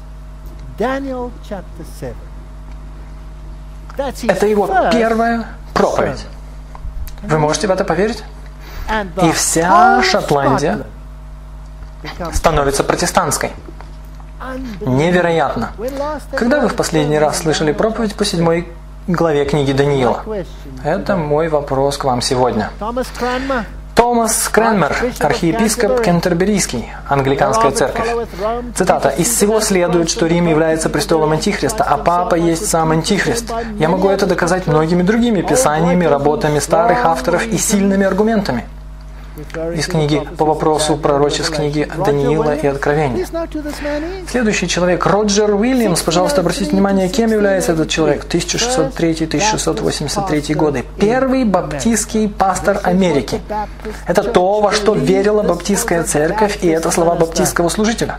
Это его первая проповедь. Вы можете в это поверить? И вся Шотландия становится протестантской. Невероятно. Когда вы в последний раз слышали проповедь по седьмой главе книги Даниила? Это мой вопрос к вам сегодня. Томас Кренмер, архиепископ Кентерберийский, англиканская церковь. Цитата: «Из всего следует, что Рим является престолом Антихриста, а Папа есть сам Антихрист. Я могу это доказать многими другими писаниями, работами старых авторов и сильными аргументами». Из книги по вопросу пророчеств книги Даниила и Откровения. Следующий человек, Роджер Уильямс. Пожалуйста, обратите внимание, кем является этот человек. тысяча шестьсот третий — тысяча шестьсот восемьдесят третий годы. Первый баптистский пастор Америки. Это то, во что верила баптистская церковь, и это слова баптистского служителя.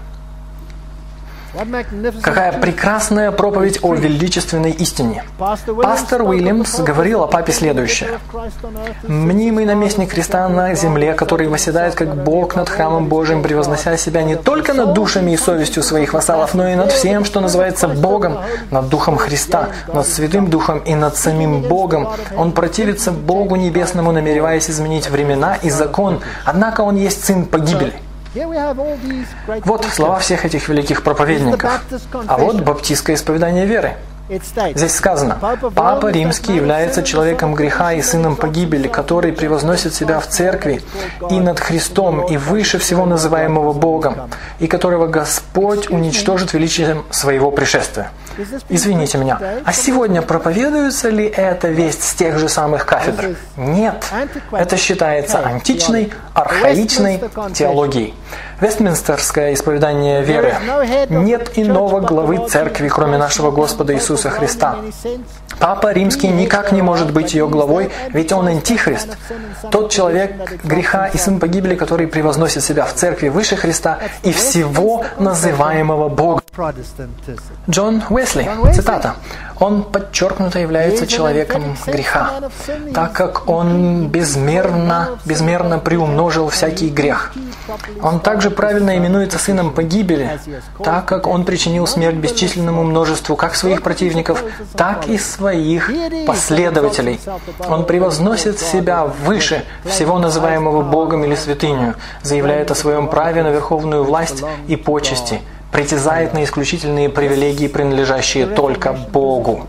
Какая прекрасная проповедь о величественной истине. Пастор Уильямс говорил о папе следующее: «Мнимый наместник Христа на земле, который восседает как Бог над храмом Божиим, превознося себя не только над душами и совестью своих вассалов, но и над всем, что называется Богом, над Духом Христа, над Святым Духом и над самим Богом. Он противится Богу Небесному, намереваясь изменить времена и закон, однако он есть сын погибели». Вот слова всех этих великих проповедников. А вот баптистское исповедание веры. Здесь сказано: «Папа Римский является человеком греха и сыном погибели, который превозносит себя в церкви и над Христом, и выше всего называемого Богом, и которого Господь уничтожит величием своего пришествия». Извините меня, а сегодня проповедуется ли эта весть с тех же самых кафедр? Нет. Это считается античной, архаичной теологией. Вестминстерское исповедание веры. Нет иного главы церкви, кроме нашего Господа Иисуса Христа. Папа Римский никак не может быть ее главой, ведь он антихрист. Тот человек греха и сын погибели, который превозносит себя в церкви выше Христа и всего называемого Бога. Джон Уэсли, цитата: «Он подчеркнуто является человеком греха, так как он безмерно, безмерно приумножил всякий грех. Он также правильно именуется сыном погибели, так как он причинил смерть бесчисленному множеству как своих противников, так и своих последователей. Он превозносит себя выше всего называемого Богом или святынью, заявляет о своем праве на верховную власть и почести, притязает на исключительные привилегии, принадлежащие только Богу».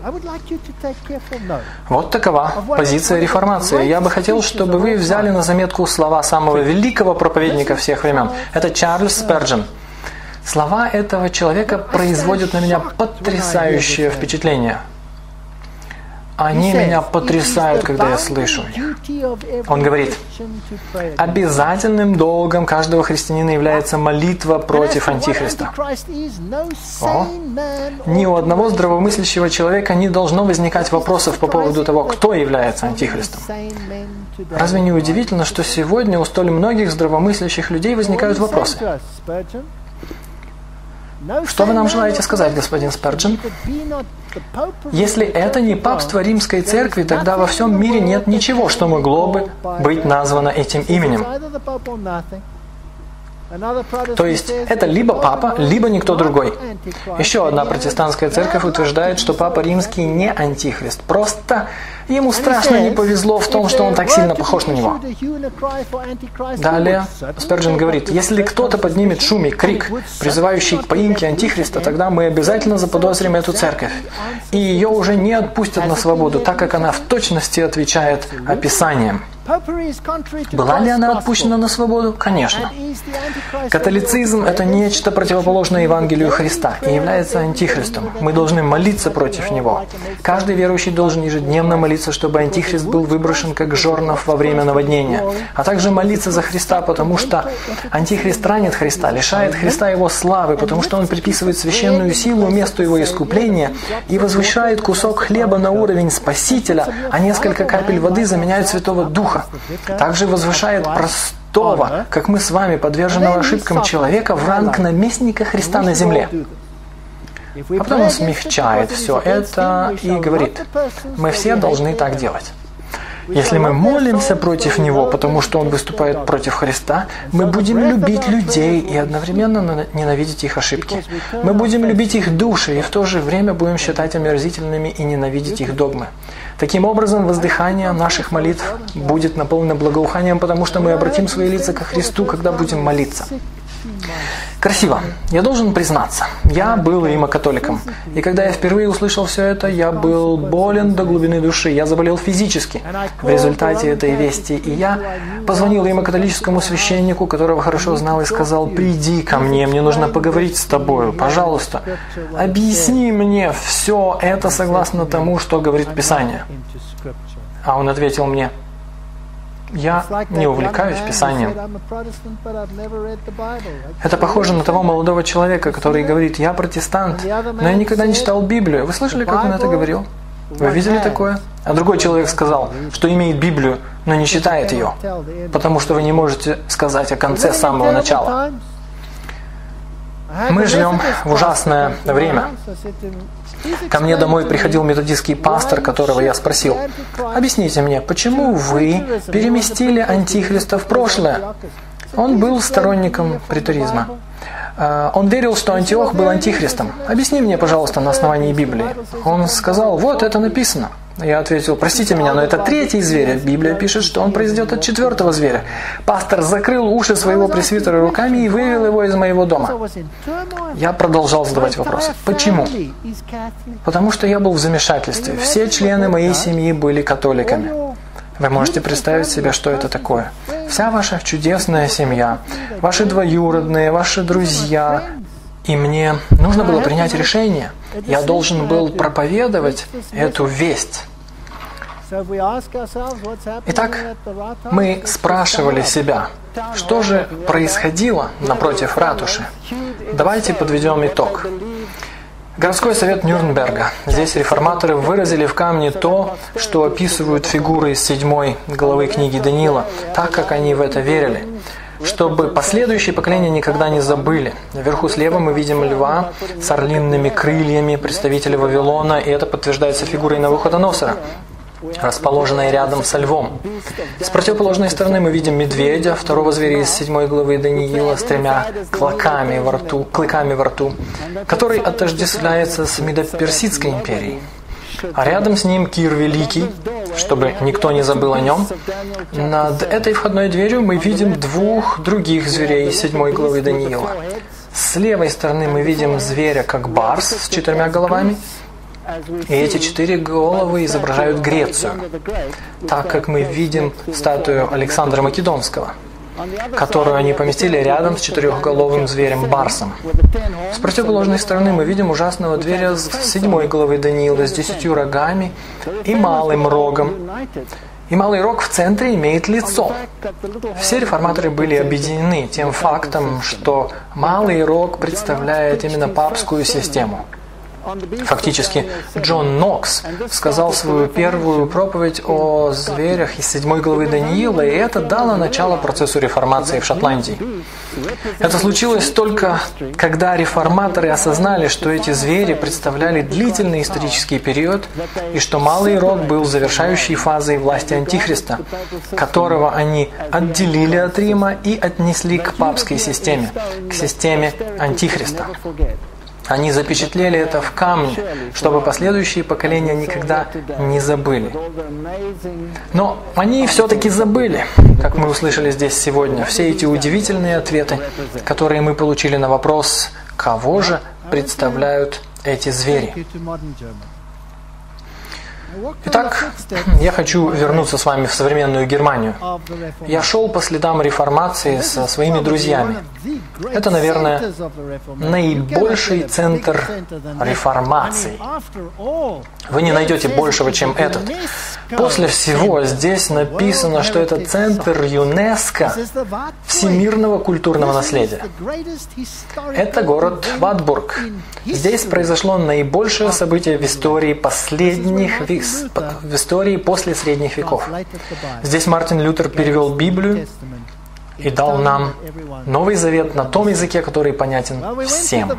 Вот такова позиция реформации. Я бы хотел, чтобы вы взяли на заметку слова самого великого проповедника всех времен. Это Чарльз Спurgeon. Слова этого человека производят на меня потрясающее впечатление. Они меня потрясают, когда я слышу их. Он говорит, обязательным долгом каждого христианина является молитва против Антихриста. О, ни у одного здравомыслящего человека не должно возникать вопросов по поводу того, кто является Антихристом. Разве не удивительно, что сегодня у столь многих здравомыслящих людей возникают вопросы? Что вы нам желаете сказать, господин Спurgeon? Если это не папство Римской Церкви, тогда во всем мире нет ничего, что могло бы быть названо этим именем. То есть, это либо папа, либо никто другой. Еще одна протестантская церковь утверждает, что папа римский не антихрист. Просто ему страшно не повезло в том, что он так сильно похож на него. Далее Спurgeon говорит, если кто-то поднимет шум и крик, призывающий к поимке антихриста, тогда мы обязательно заподозрим эту церковь. И ее уже не отпустят на свободу, так как она в точности отвечает описаниям. Была ли она отпущена на свободу? Конечно. Католицизм – это нечто противоположное Евангелию Христа и является антихристом. Мы должны молиться против него. Каждый верующий должен ежедневно молиться, чтобы антихрист был выброшен как жорнов во время наводнения, а также молиться за Христа, потому что антихрист ранит Христа, лишает Христа его славы, потому что он приписывает священную силу месту его искупления и возвышает кусок хлеба на уровень Спасителя, а несколько капель воды заменяют Святого Духа. Также возвышает простого, как мы с вами, подверженного ошибкам человека, в ранг наместника Христа на земле. А потом он смягчает все это и говорит, мы все должны так делать. Если мы молимся против него, потому что он выступает против Христа, мы будем любить людей и одновременно ненавидеть их ошибки. Мы будем любить их души и в то же время будем считать омерзительными и ненавидеть их догмы. Таким образом, воздыхание наших молитв будет наполнено благоуханием, потому что мы обратим свои лица ко Христу, когда будем молиться. Красиво. Я должен признаться, я был римокатоликом. И когда я впервые услышал все это, я был болен до глубины души. Я заболел физически в результате этой вести. И я позвонил римокатолическому священнику, которого хорошо знал, и сказал, приди ко мне, мне нужно поговорить с тобою. Пожалуйста, объясни мне все это согласно тому, что говорит Писание. А он ответил мне, я не увлекаюсь Писанием. Это похоже на того молодого человека, который говорит, я протестант, но я никогда не читал Библию. Вы слышали, как он это говорил? Вы видели такое? А другой человек сказал, что имеет Библию, но не читает ее, потому что вы не можете сказать о конце с самого начала. Мы живем в ужасное время. Ко мне домой приходил методистский пастор, которого я спросил, объясните мне, почему вы переместили Антихриста в прошлое? Он был сторонником претеризма. Он верил, что Антиох был антихристом. Объясни мне, пожалуйста, на основании Библии. Он сказал, вот это написано. Я ответил, простите меня, но это третий зверь. Библия пишет, что он произойдет от четвертого зверя. Пастор закрыл уши своего пресвитера руками и вывел его из моего дома. Я продолжал задавать вопросы. Почему? Потому что я был в замешательстве. Все члены моей семьи были католиками. Вы можете представить себе, что это такое. Вся ваша чудесная семья, ваши двоюродные, ваши друзья. И мне нужно было принять решение. Я должен был проповедовать эту весть. Итак, мы спрашивали себя, что же происходило напротив ратуши. Давайте подведем итог. Городской совет Нюрнберга. Здесь реформаторы выразили в камне то, что описывают фигуры из седьмой главы книги Даниила, так как они в это верили, чтобы последующие поколения никогда не забыли. Вверху слева мы видим льва с орлиными крыльями, представителя Вавилона, и это подтверждается фигурой Навуходоносора, расположенной рядом со львом. С противоположной стороны мы видим медведя, второго зверя из седьмой главы Даниила, с тремя клыками во рту, клыками во рту, который отождествляется с Медоперсидской империей. А рядом с ним Кир Великий, чтобы никто не забыл о нем. Над этой входной дверью мы видим двух других зверей из седьмой главы Даниила. С левой стороны мы видим зверя как барс с четырьмя головами. И эти четыре головы изображают Грецию, так как мы видим статую Александра Македонского. которую они поместили рядом с четырехголовым зверем Барсом. С противоположной стороны мы видим ужасного зверя с седьмой головы Даниила с десятью рогами и малым рогом. И малый рог в центре имеет лицо. Все реформаторы были объединены тем фактом, что малый рог представляет именно папскую систему. Фактически, Джон Нокс сказал свою первую проповедь о зверях из седьмой главы Даниила, и это дало начало процессу реформации в Шотландии. Это случилось только, когда реформаторы осознали, что эти звери представляли длительный исторический период, и что малый рог был завершающей фазой власти Антихриста, которого они отделили от Рима и отнесли к папской системе, к системе Антихриста. Они запечатлели это в камне, чтобы последующие поколения никогда не забыли. Но они все-таки забыли, как мы услышали здесь сегодня, все эти удивительные ответы, которые мы получили на вопрос, кого же представляют эти звери. Итак, я хочу вернуться с вами в современную Германию. Я шел по следам реформации со своими друзьями. Это, наверное, наибольший центр реформации. Вы не найдете большего, чем этот. После всего здесь написано, что это центр ЮНЕСКО всемирного культурного наследия. Это город Ватбург. Здесь произошло наибольшее событие в истории последних веков. В истории после средних веков. Здесь Мартин Лютер перевел Библию и дал нам Новый Завет на том языке, который понятен всем.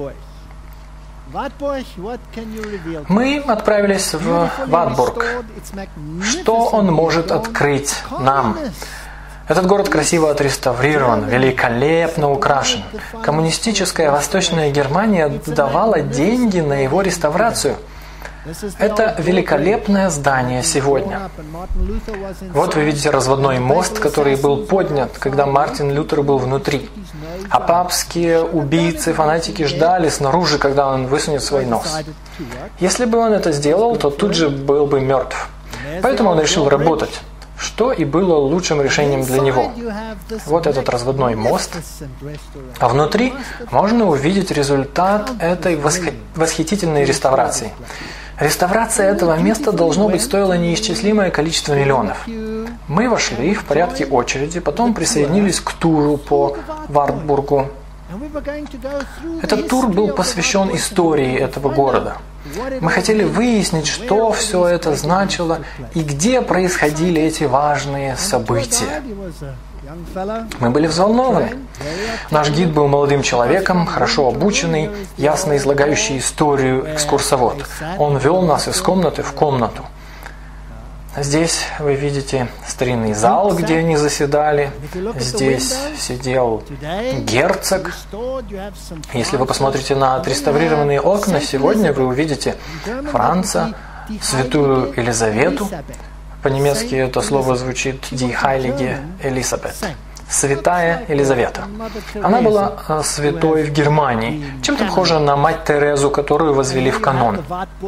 Мы отправились в Ватбург. Что он может открыть нам? Этот город красиво отреставрирован, великолепно украшен. Коммунистическая Восточная Германия давала деньги на его реставрацию. Это великолепное здание сегодня. Вот вы видите разводной мост, который был поднят, когда Мартин Лютер был внутри. А папские убийцы, фанатики ждали снаружи, когда он высунет свой нос. Если бы он это сделал, то тут же был бы мертв. Поэтому он решил работать, что и было лучшим решением для него. Вот этот разводной мост. А внутри можно увидеть результат этой восхитительной реставрации. Реставрация этого места, должно быть, стоила неисчислимое количество миллионов. Мы вошли в порядке очереди, потом присоединились к туру по Ватбургу. Этот тур был посвящен истории этого города. Мы хотели выяснить, что все это значило и где происходили эти важные события. Мы были взволнованы. Наш гид был молодым человеком, хорошо обученный, ясно излагающий историю экскурсовод. Он вел нас из комнаты в комнату. Здесь вы видите старинный зал, где они заседали. Здесь сидел герцог. Если вы посмотрите на отреставрированные окна, сегодня вы увидите Франца, святую Елизавету. По-немецки это слово звучит «Die Heilige Elisabeth». Святая Елизавета. Она была святой в Германии, чем-то похожа на мать Терезу, которую возвели в канон.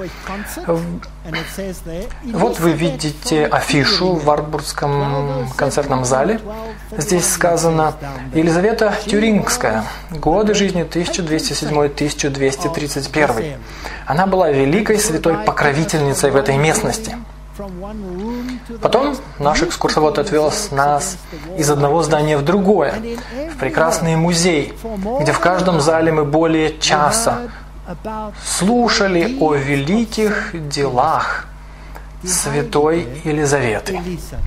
Вот вы видите афишу в Ватбургском концертном зале. Здесь сказано «Елизавета Тюрингская. Годы жизни тысяча двести седьмой — тысяча двести тридцать первый». Она была великой святой покровительницей в этой местности. Потом наш экскурсовод отвел нас из одного здания в другое, в прекрасный музей, где в каждом зале мы более часа слушали о великих делах святой Елизаветы.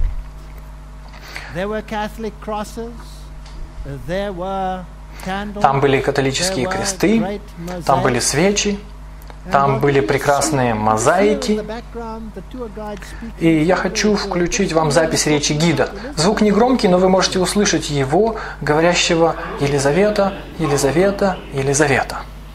Там были католические кресты, там были свечи, там были прекрасные мозаики. И я хочу включить вам запись речи гида. Звук не громкий, но вы можете услышать его, говорящего «Елизавета, Елизавета, Елизавета».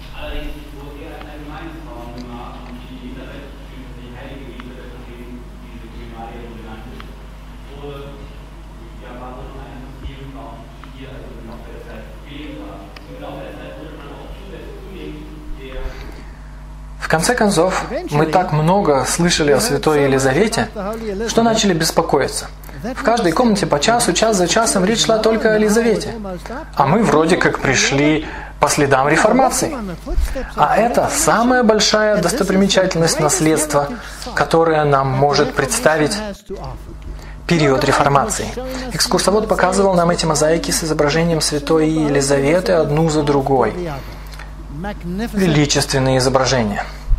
В конце концов, мы так много слышали о святой Елизавете, что начали беспокоиться. В каждой комнате по часу, час за часом речь шла только о Елизавете. А мы вроде как пришли по следам реформации. А это самая большая достопримечательность наследства, которая нам может представить период реформации. Экскурсовод показывал нам эти мозаики с изображением святой Елизаветы одну за другой. Величественные изображения.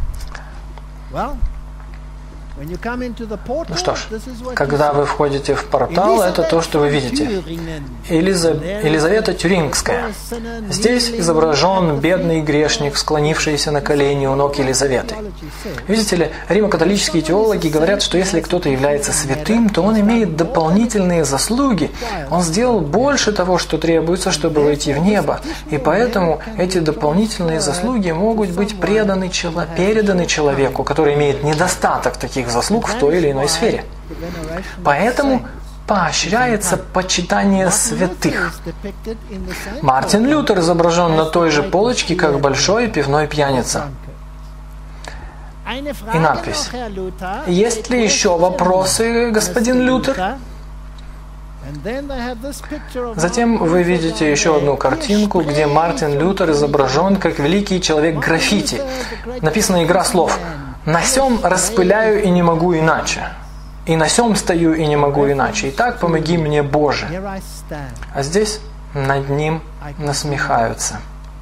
Ну что ж, когда вы входите в портал, это то, что вы видите. Елиза... Елизавета Тюрингская. Здесь изображен бедный грешник, склонившийся на колени у ног Елизаветы. Видите ли, римо-католические теологи говорят, что если кто-то является святым, то он имеет дополнительные заслуги. Он сделал больше того, что требуется, чтобы войти в небо. И поэтому эти дополнительные заслуги могут быть преданы, переданы человеку, который имеет недостаток таких заслуг в той или иной сфере. Поэтому поощряется почитание святых. Мартин Лютер изображен на той же полочке, как большой пивной пьяница. И надпись: «Есть ли еще вопросы, господин Лютер?» Затем вы видите еще одну картинку, где Мартин Лютер изображен как великий человек граффити. Написана игра слов: «На сём распыляю и не могу иначе, и на сём стою и не могу иначе, и так помоги мне, Боже». А здесь над ним насмехаются.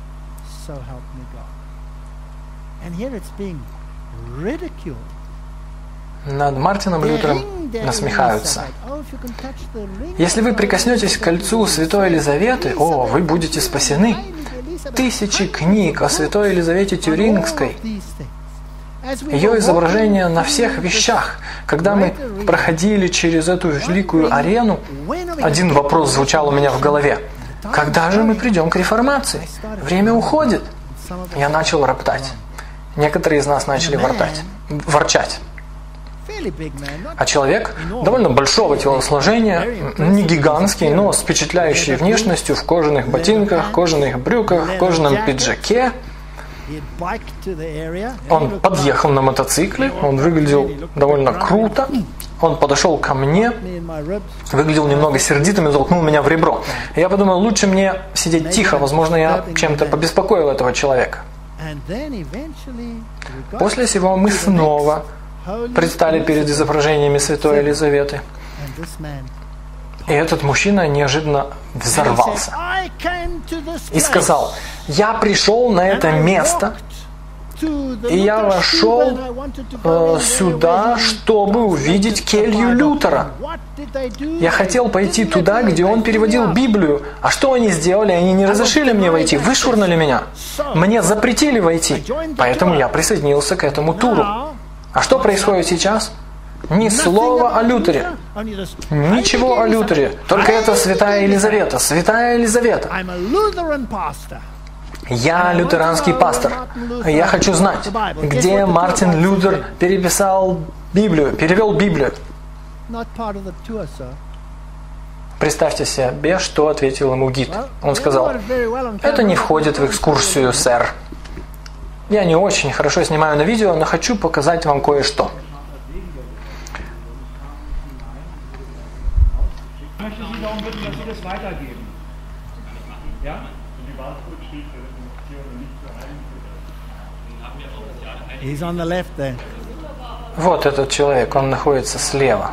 Над Мартином Лютером насмехаются. Если вы прикоснетесь к кольцу святой Елизаветы, о, вы будете спасены. Тысячи книг о святой Елизавете Тюрингской. Ее изображение на всех вещах. Когда мы проходили через эту великую арену, один вопрос звучал у меня в голове. Когда же мы придем к реформации? Время уходит. Я начал роптать. Некоторые из нас начали ворчать. ворчать. А человек довольно большого телосложения, не гигантский, но с впечатляющей внешностью, в кожаных ботинках, кожаных брюках, кожаном пиджаке. Он подъехал на мотоцикле, он выглядел довольно круто. Он подошел ко мне, выглядел немного сердитым и толкнул меня в ребро. И я подумал, лучше мне сидеть тихо, возможно, я чем-то побеспокоил этого человека. После сего мы снова предстали перед изображениями святой Елизаветы. И этот мужчина неожиданно взорвался и сказал: «Я пришел на это место, и я вошел э, сюда, чтобы увидеть келью Лютера. Я хотел пойти туда, где он переводил Библию. А что они сделали? Они не разрешили мне войти, вышвырнули меня. Мне запретили войти. Поэтому я присоединился к этому туру. А что происходит сейчас? Ни слова о Лютере. Ничего о Лютере. Только это святая Елизавета. Святая Елизавета. Я лютеранский пастор. Я хочу знать, где Мартин Лютер переписал Библию, перевел Библию. Представьте себе, что ответил ему гид. Он сказал: «Это не входит в экскурсию, сэр. Я не очень хорошо снимаю на видео, но хочу показать вам кое-что». Вот этот человек, он находится слева.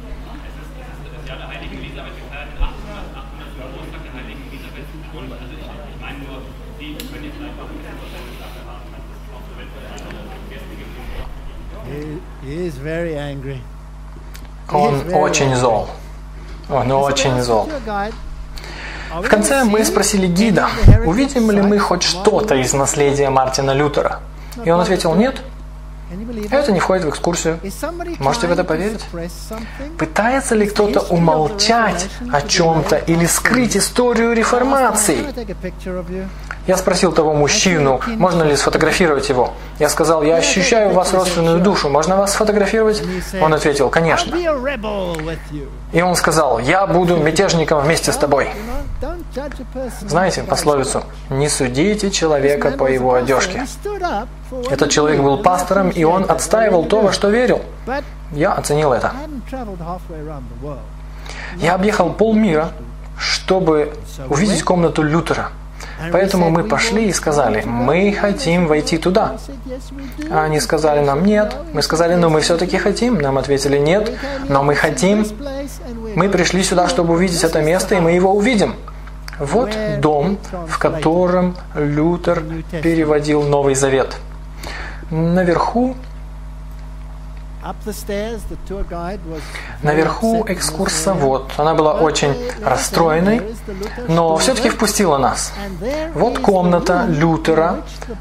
Он очень зол. Он очень зол. В конце мы спросили гида, увидим ли мы хоть что-то из наследия Мартина Лютера. И он ответил: нет. Это не входит в экскурсию. Можете в это поверить? Пытается ли кто-то умолчать о чем-то или скрыть историю реформации? Я спросил того мужчину, можно ли сфотографировать его. Я сказал: я ощущаю в вас родственную душу, можно вас сфотографировать? Он ответил: конечно. И он сказал: я буду мятежником вместе с тобой. Знаете пословицу: не судите человека по его одежке. Этот человек был пастором, и он отстаивал то, во что верил. Я оценил это. Я объехал полмира, чтобы увидеть комнату Лютера. Поэтому мы пошли и сказали, мы хотим войти туда. А они сказали нам нет. Мы сказали, но мы все-таки хотим. Нам ответили нет, но мы хотим. Мы пришли сюда, чтобы увидеть это место, и мы его увидим. Вот дом, в котором Лютер переводил Новый Завет. Наверху Наверху экскурсовод. Она была очень расстроенной, но все-таки впустила нас. Вот комната Лютера.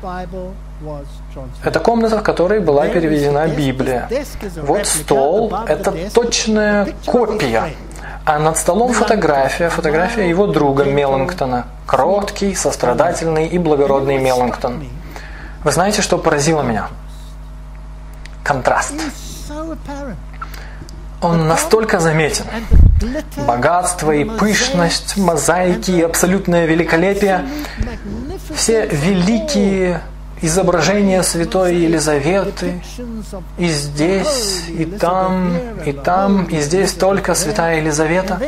Это комната, в которой была переведена Библия. Вот стол. Это точная копия. А над столом фотография. Фотография его друга Меланктона. Кроткий, сострадательный и благородный Меланктон. Вы знаете, что поразило меня? Контраст. Он настолько заметен. Богатство и пышность, мозаики и абсолютное великолепие. Все великие изображения святой Елизаветы. И здесь, и там, и там, и здесь только святая Елизавета.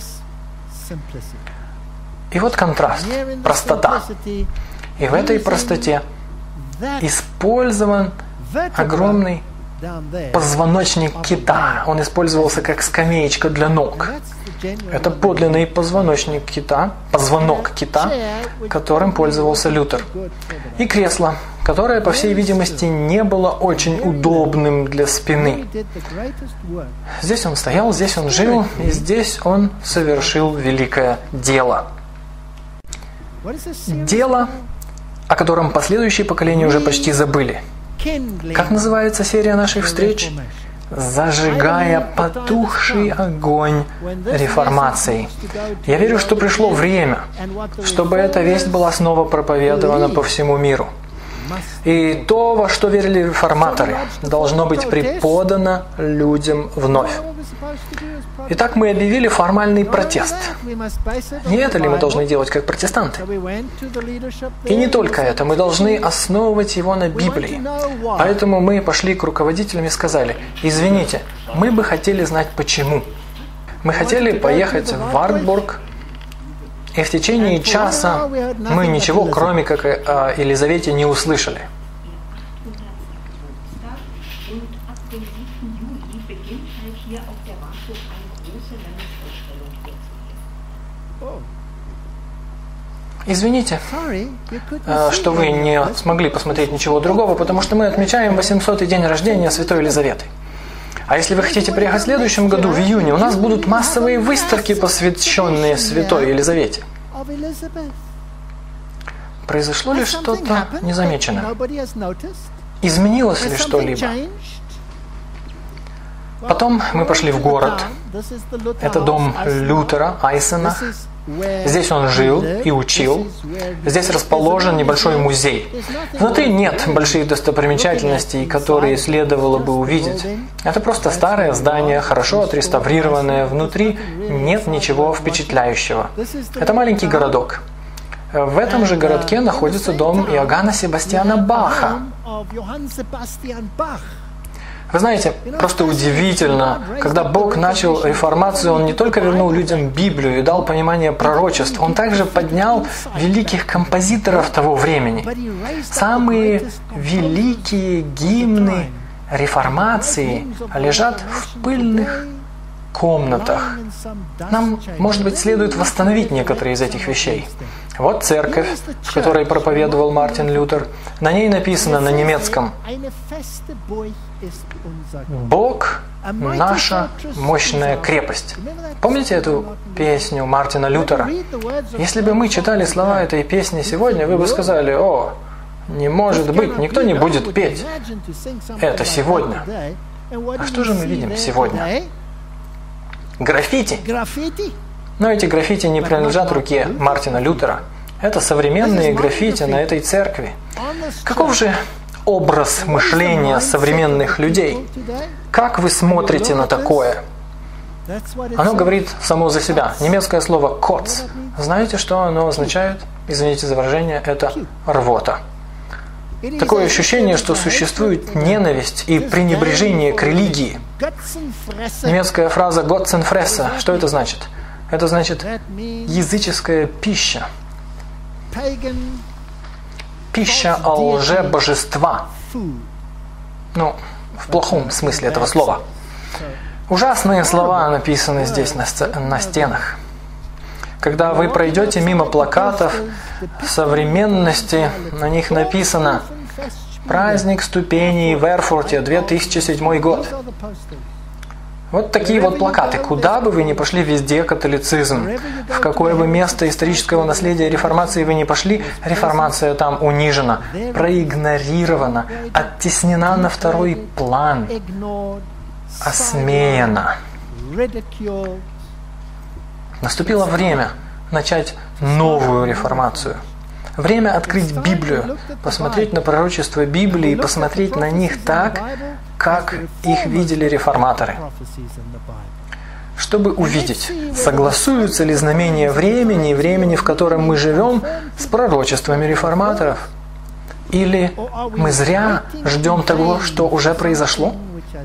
И вот контраст, простота. И в этой простоте использован огромный позвоночник кита. Он использовался как скамеечка для ног. Это подлинный позвоночник кита, позвонок кита, которым пользовался Лютер. И кресло, которое, по всей видимости, не было очень удобным для спины. Здесь он стоял, здесь он жил, и здесь он совершил великое дело. Дело, о котором последующие поколения уже почти забыли. Как называется серия наших встреч? «Зажигая потухший огонь реформации». Я верю, что пришло время, чтобы эта весть была снова проповедована по всему миру. И то, во что верили реформаторы, должно быть преподано людям вновь. Итак, мы объявили формальный протест. Не это ли мы должны делать как протестанты? И не только это, мы должны основывать его на Библии. Поэтому мы пошли к руководителям и сказали, извините, мы бы хотели знать почему. Мы хотели поехать в Вартбург, и в течение часа мы ничего, кроме как о Елизавете, не услышали. Извините, что вы не смогли посмотреть ничего другого, потому что мы отмечаем восьмисотый день рождения Святой Елизаветы. А если вы хотите приехать в следующем году, в июне, у нас будут массовые выставки, посвященные Святой Елизавете. Произошло ли что-то незамеченное? Изменилось ли что-либо? Потом мы пошли в город. Это дом Лютера, Айсена. Здесь он жил и учил. Здесь расположен небольшой музей. Внутри нет больших достопримечательностей, которые следовало бы увидеть. Это просто старое здание, хорошо отреставрированное. Внутри нет ничего впечатляющего. Это маленький городок. В этом же городке находится дом Иоганна Себастьяна Баха. Вы знаете, просто удивительно, когда Бог начал реформацию, Он не только вернул людям Библию и дал понимание пророчеств, Он также поднял великих композиторов того времени. Самые великие гимны реформации лежат в пыльных комнатах. Нам, может быть, следует восстановить некоторые из этих вещей. Вот церковь, в которой проповедовал Мартин Лютер. На ней написано на немецком: «Бог – наша мощная крепость». Помните эту песню Мартина Лютера? Если бы мы читали слова этой песни сегодня, вы бы сказали: «О, не может быть, никто не будет петь это сегодня». А что же мы видим сегодня? Граффити. Но эти граффити не принадлежат руке Мартина Лютера. Это современные граффити на этой церкви. Каков же образ мышления современных людей? Как вы смотрите на такое? Оно говорит само за себя. Немецкое слово «коц». Знаете, что оно означает? Извините за выражение, это рвота. Такое ощущение, что существует ненависть и пренебрежение к религии. Немецкая фраза «Götzenfresser». Что это значит? Это значит языческая пища. Пища лже-божества. Ну, в плохом смысле этого слова. Ужасные слова написаны здесь на, сц... на стенах. Когда вы пройдете мимо плакатов современности, на них написано «Праздник ступеней в Эрфурте, две тысячи седьмой год». Вот такие вот плакаты. Куда бы вы ни пошли, везде католицизм. В какое бы место исторического наследия реформации вы ни пошли, реформация там унижена, проигнорирована, оттеснена на второй план, осмеяна. Наступило время начать новую реформацию. Время открыть Библию, посмотреть на пророчества Библии и посмотреть на них так, как их видели реформаторы. Чтобы увидеть, согласуются ли знамения времени и времени, в котором мы живем, с пророчествами реформаторов. Или мы зря ждем того, что уже произошло.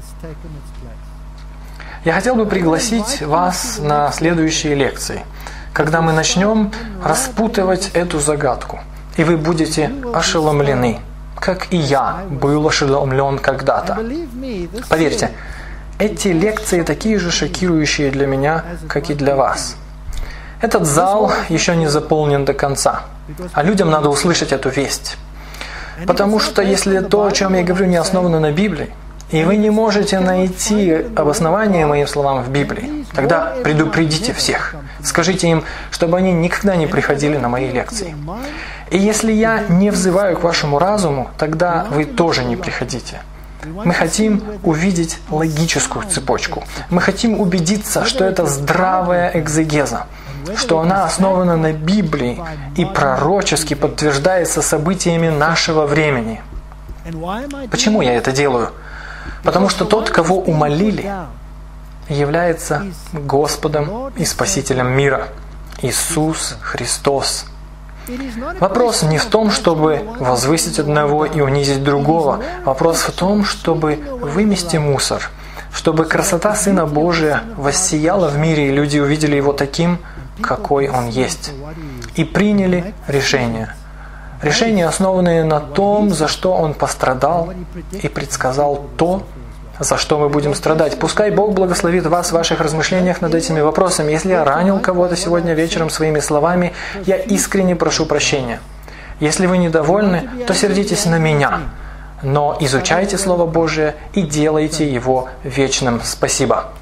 Я хотел бы пригласить вас на следующие лекции, когда мы начнем распутывать эту загадку, и вы будете ошеломлены, как и я был ошеломлен когда-то. Поверьте, эти лекции такие же шокирующие для меня, как и для вас. Этот зал еще не заполнен до конца, а людям надо услышать эту весть. Потому что если то, о чем я говорю, не основано на Библии, и вы не можете найти обоснование моим словам в Библии, тогда предупредите всех. Скажите им, чтобы они никогда не приходили на мои лекции. И если я не взываю к вашему разуму, тогда вы тоже не приходите. Мы хотим увидеть логическую цепочку. Мы хотим убедиться, что это здравая экзегеза, что она основана на Библии и пророчески подтверждается событиями нашего времени. Почему я это делаю? Потому что тот, кого умолили, является Господом и Спасителем мира. Иисус Христос. Вопрос не в том, чтобы возвысить одного и унизить другого. Вопрос в том, чтобы вымести мусор, чтобы красота Сына Божия воссияла в мире, и люди увидели Его таким, какой Он есть, и приняли решение. Решения, основанные на том, за что Он пострадал и предсказал то, за что мы будем страдать. Пускай Бог благословит вас в ваших размышлениях над этими вопросами. Если я ранил кого-то сегодня вечером своими словами, я искренне прошу прощения. Если вы недовольны, то сердитесь на меня. Но изучайте Слово Божие и делайте его вечным. Спасибо.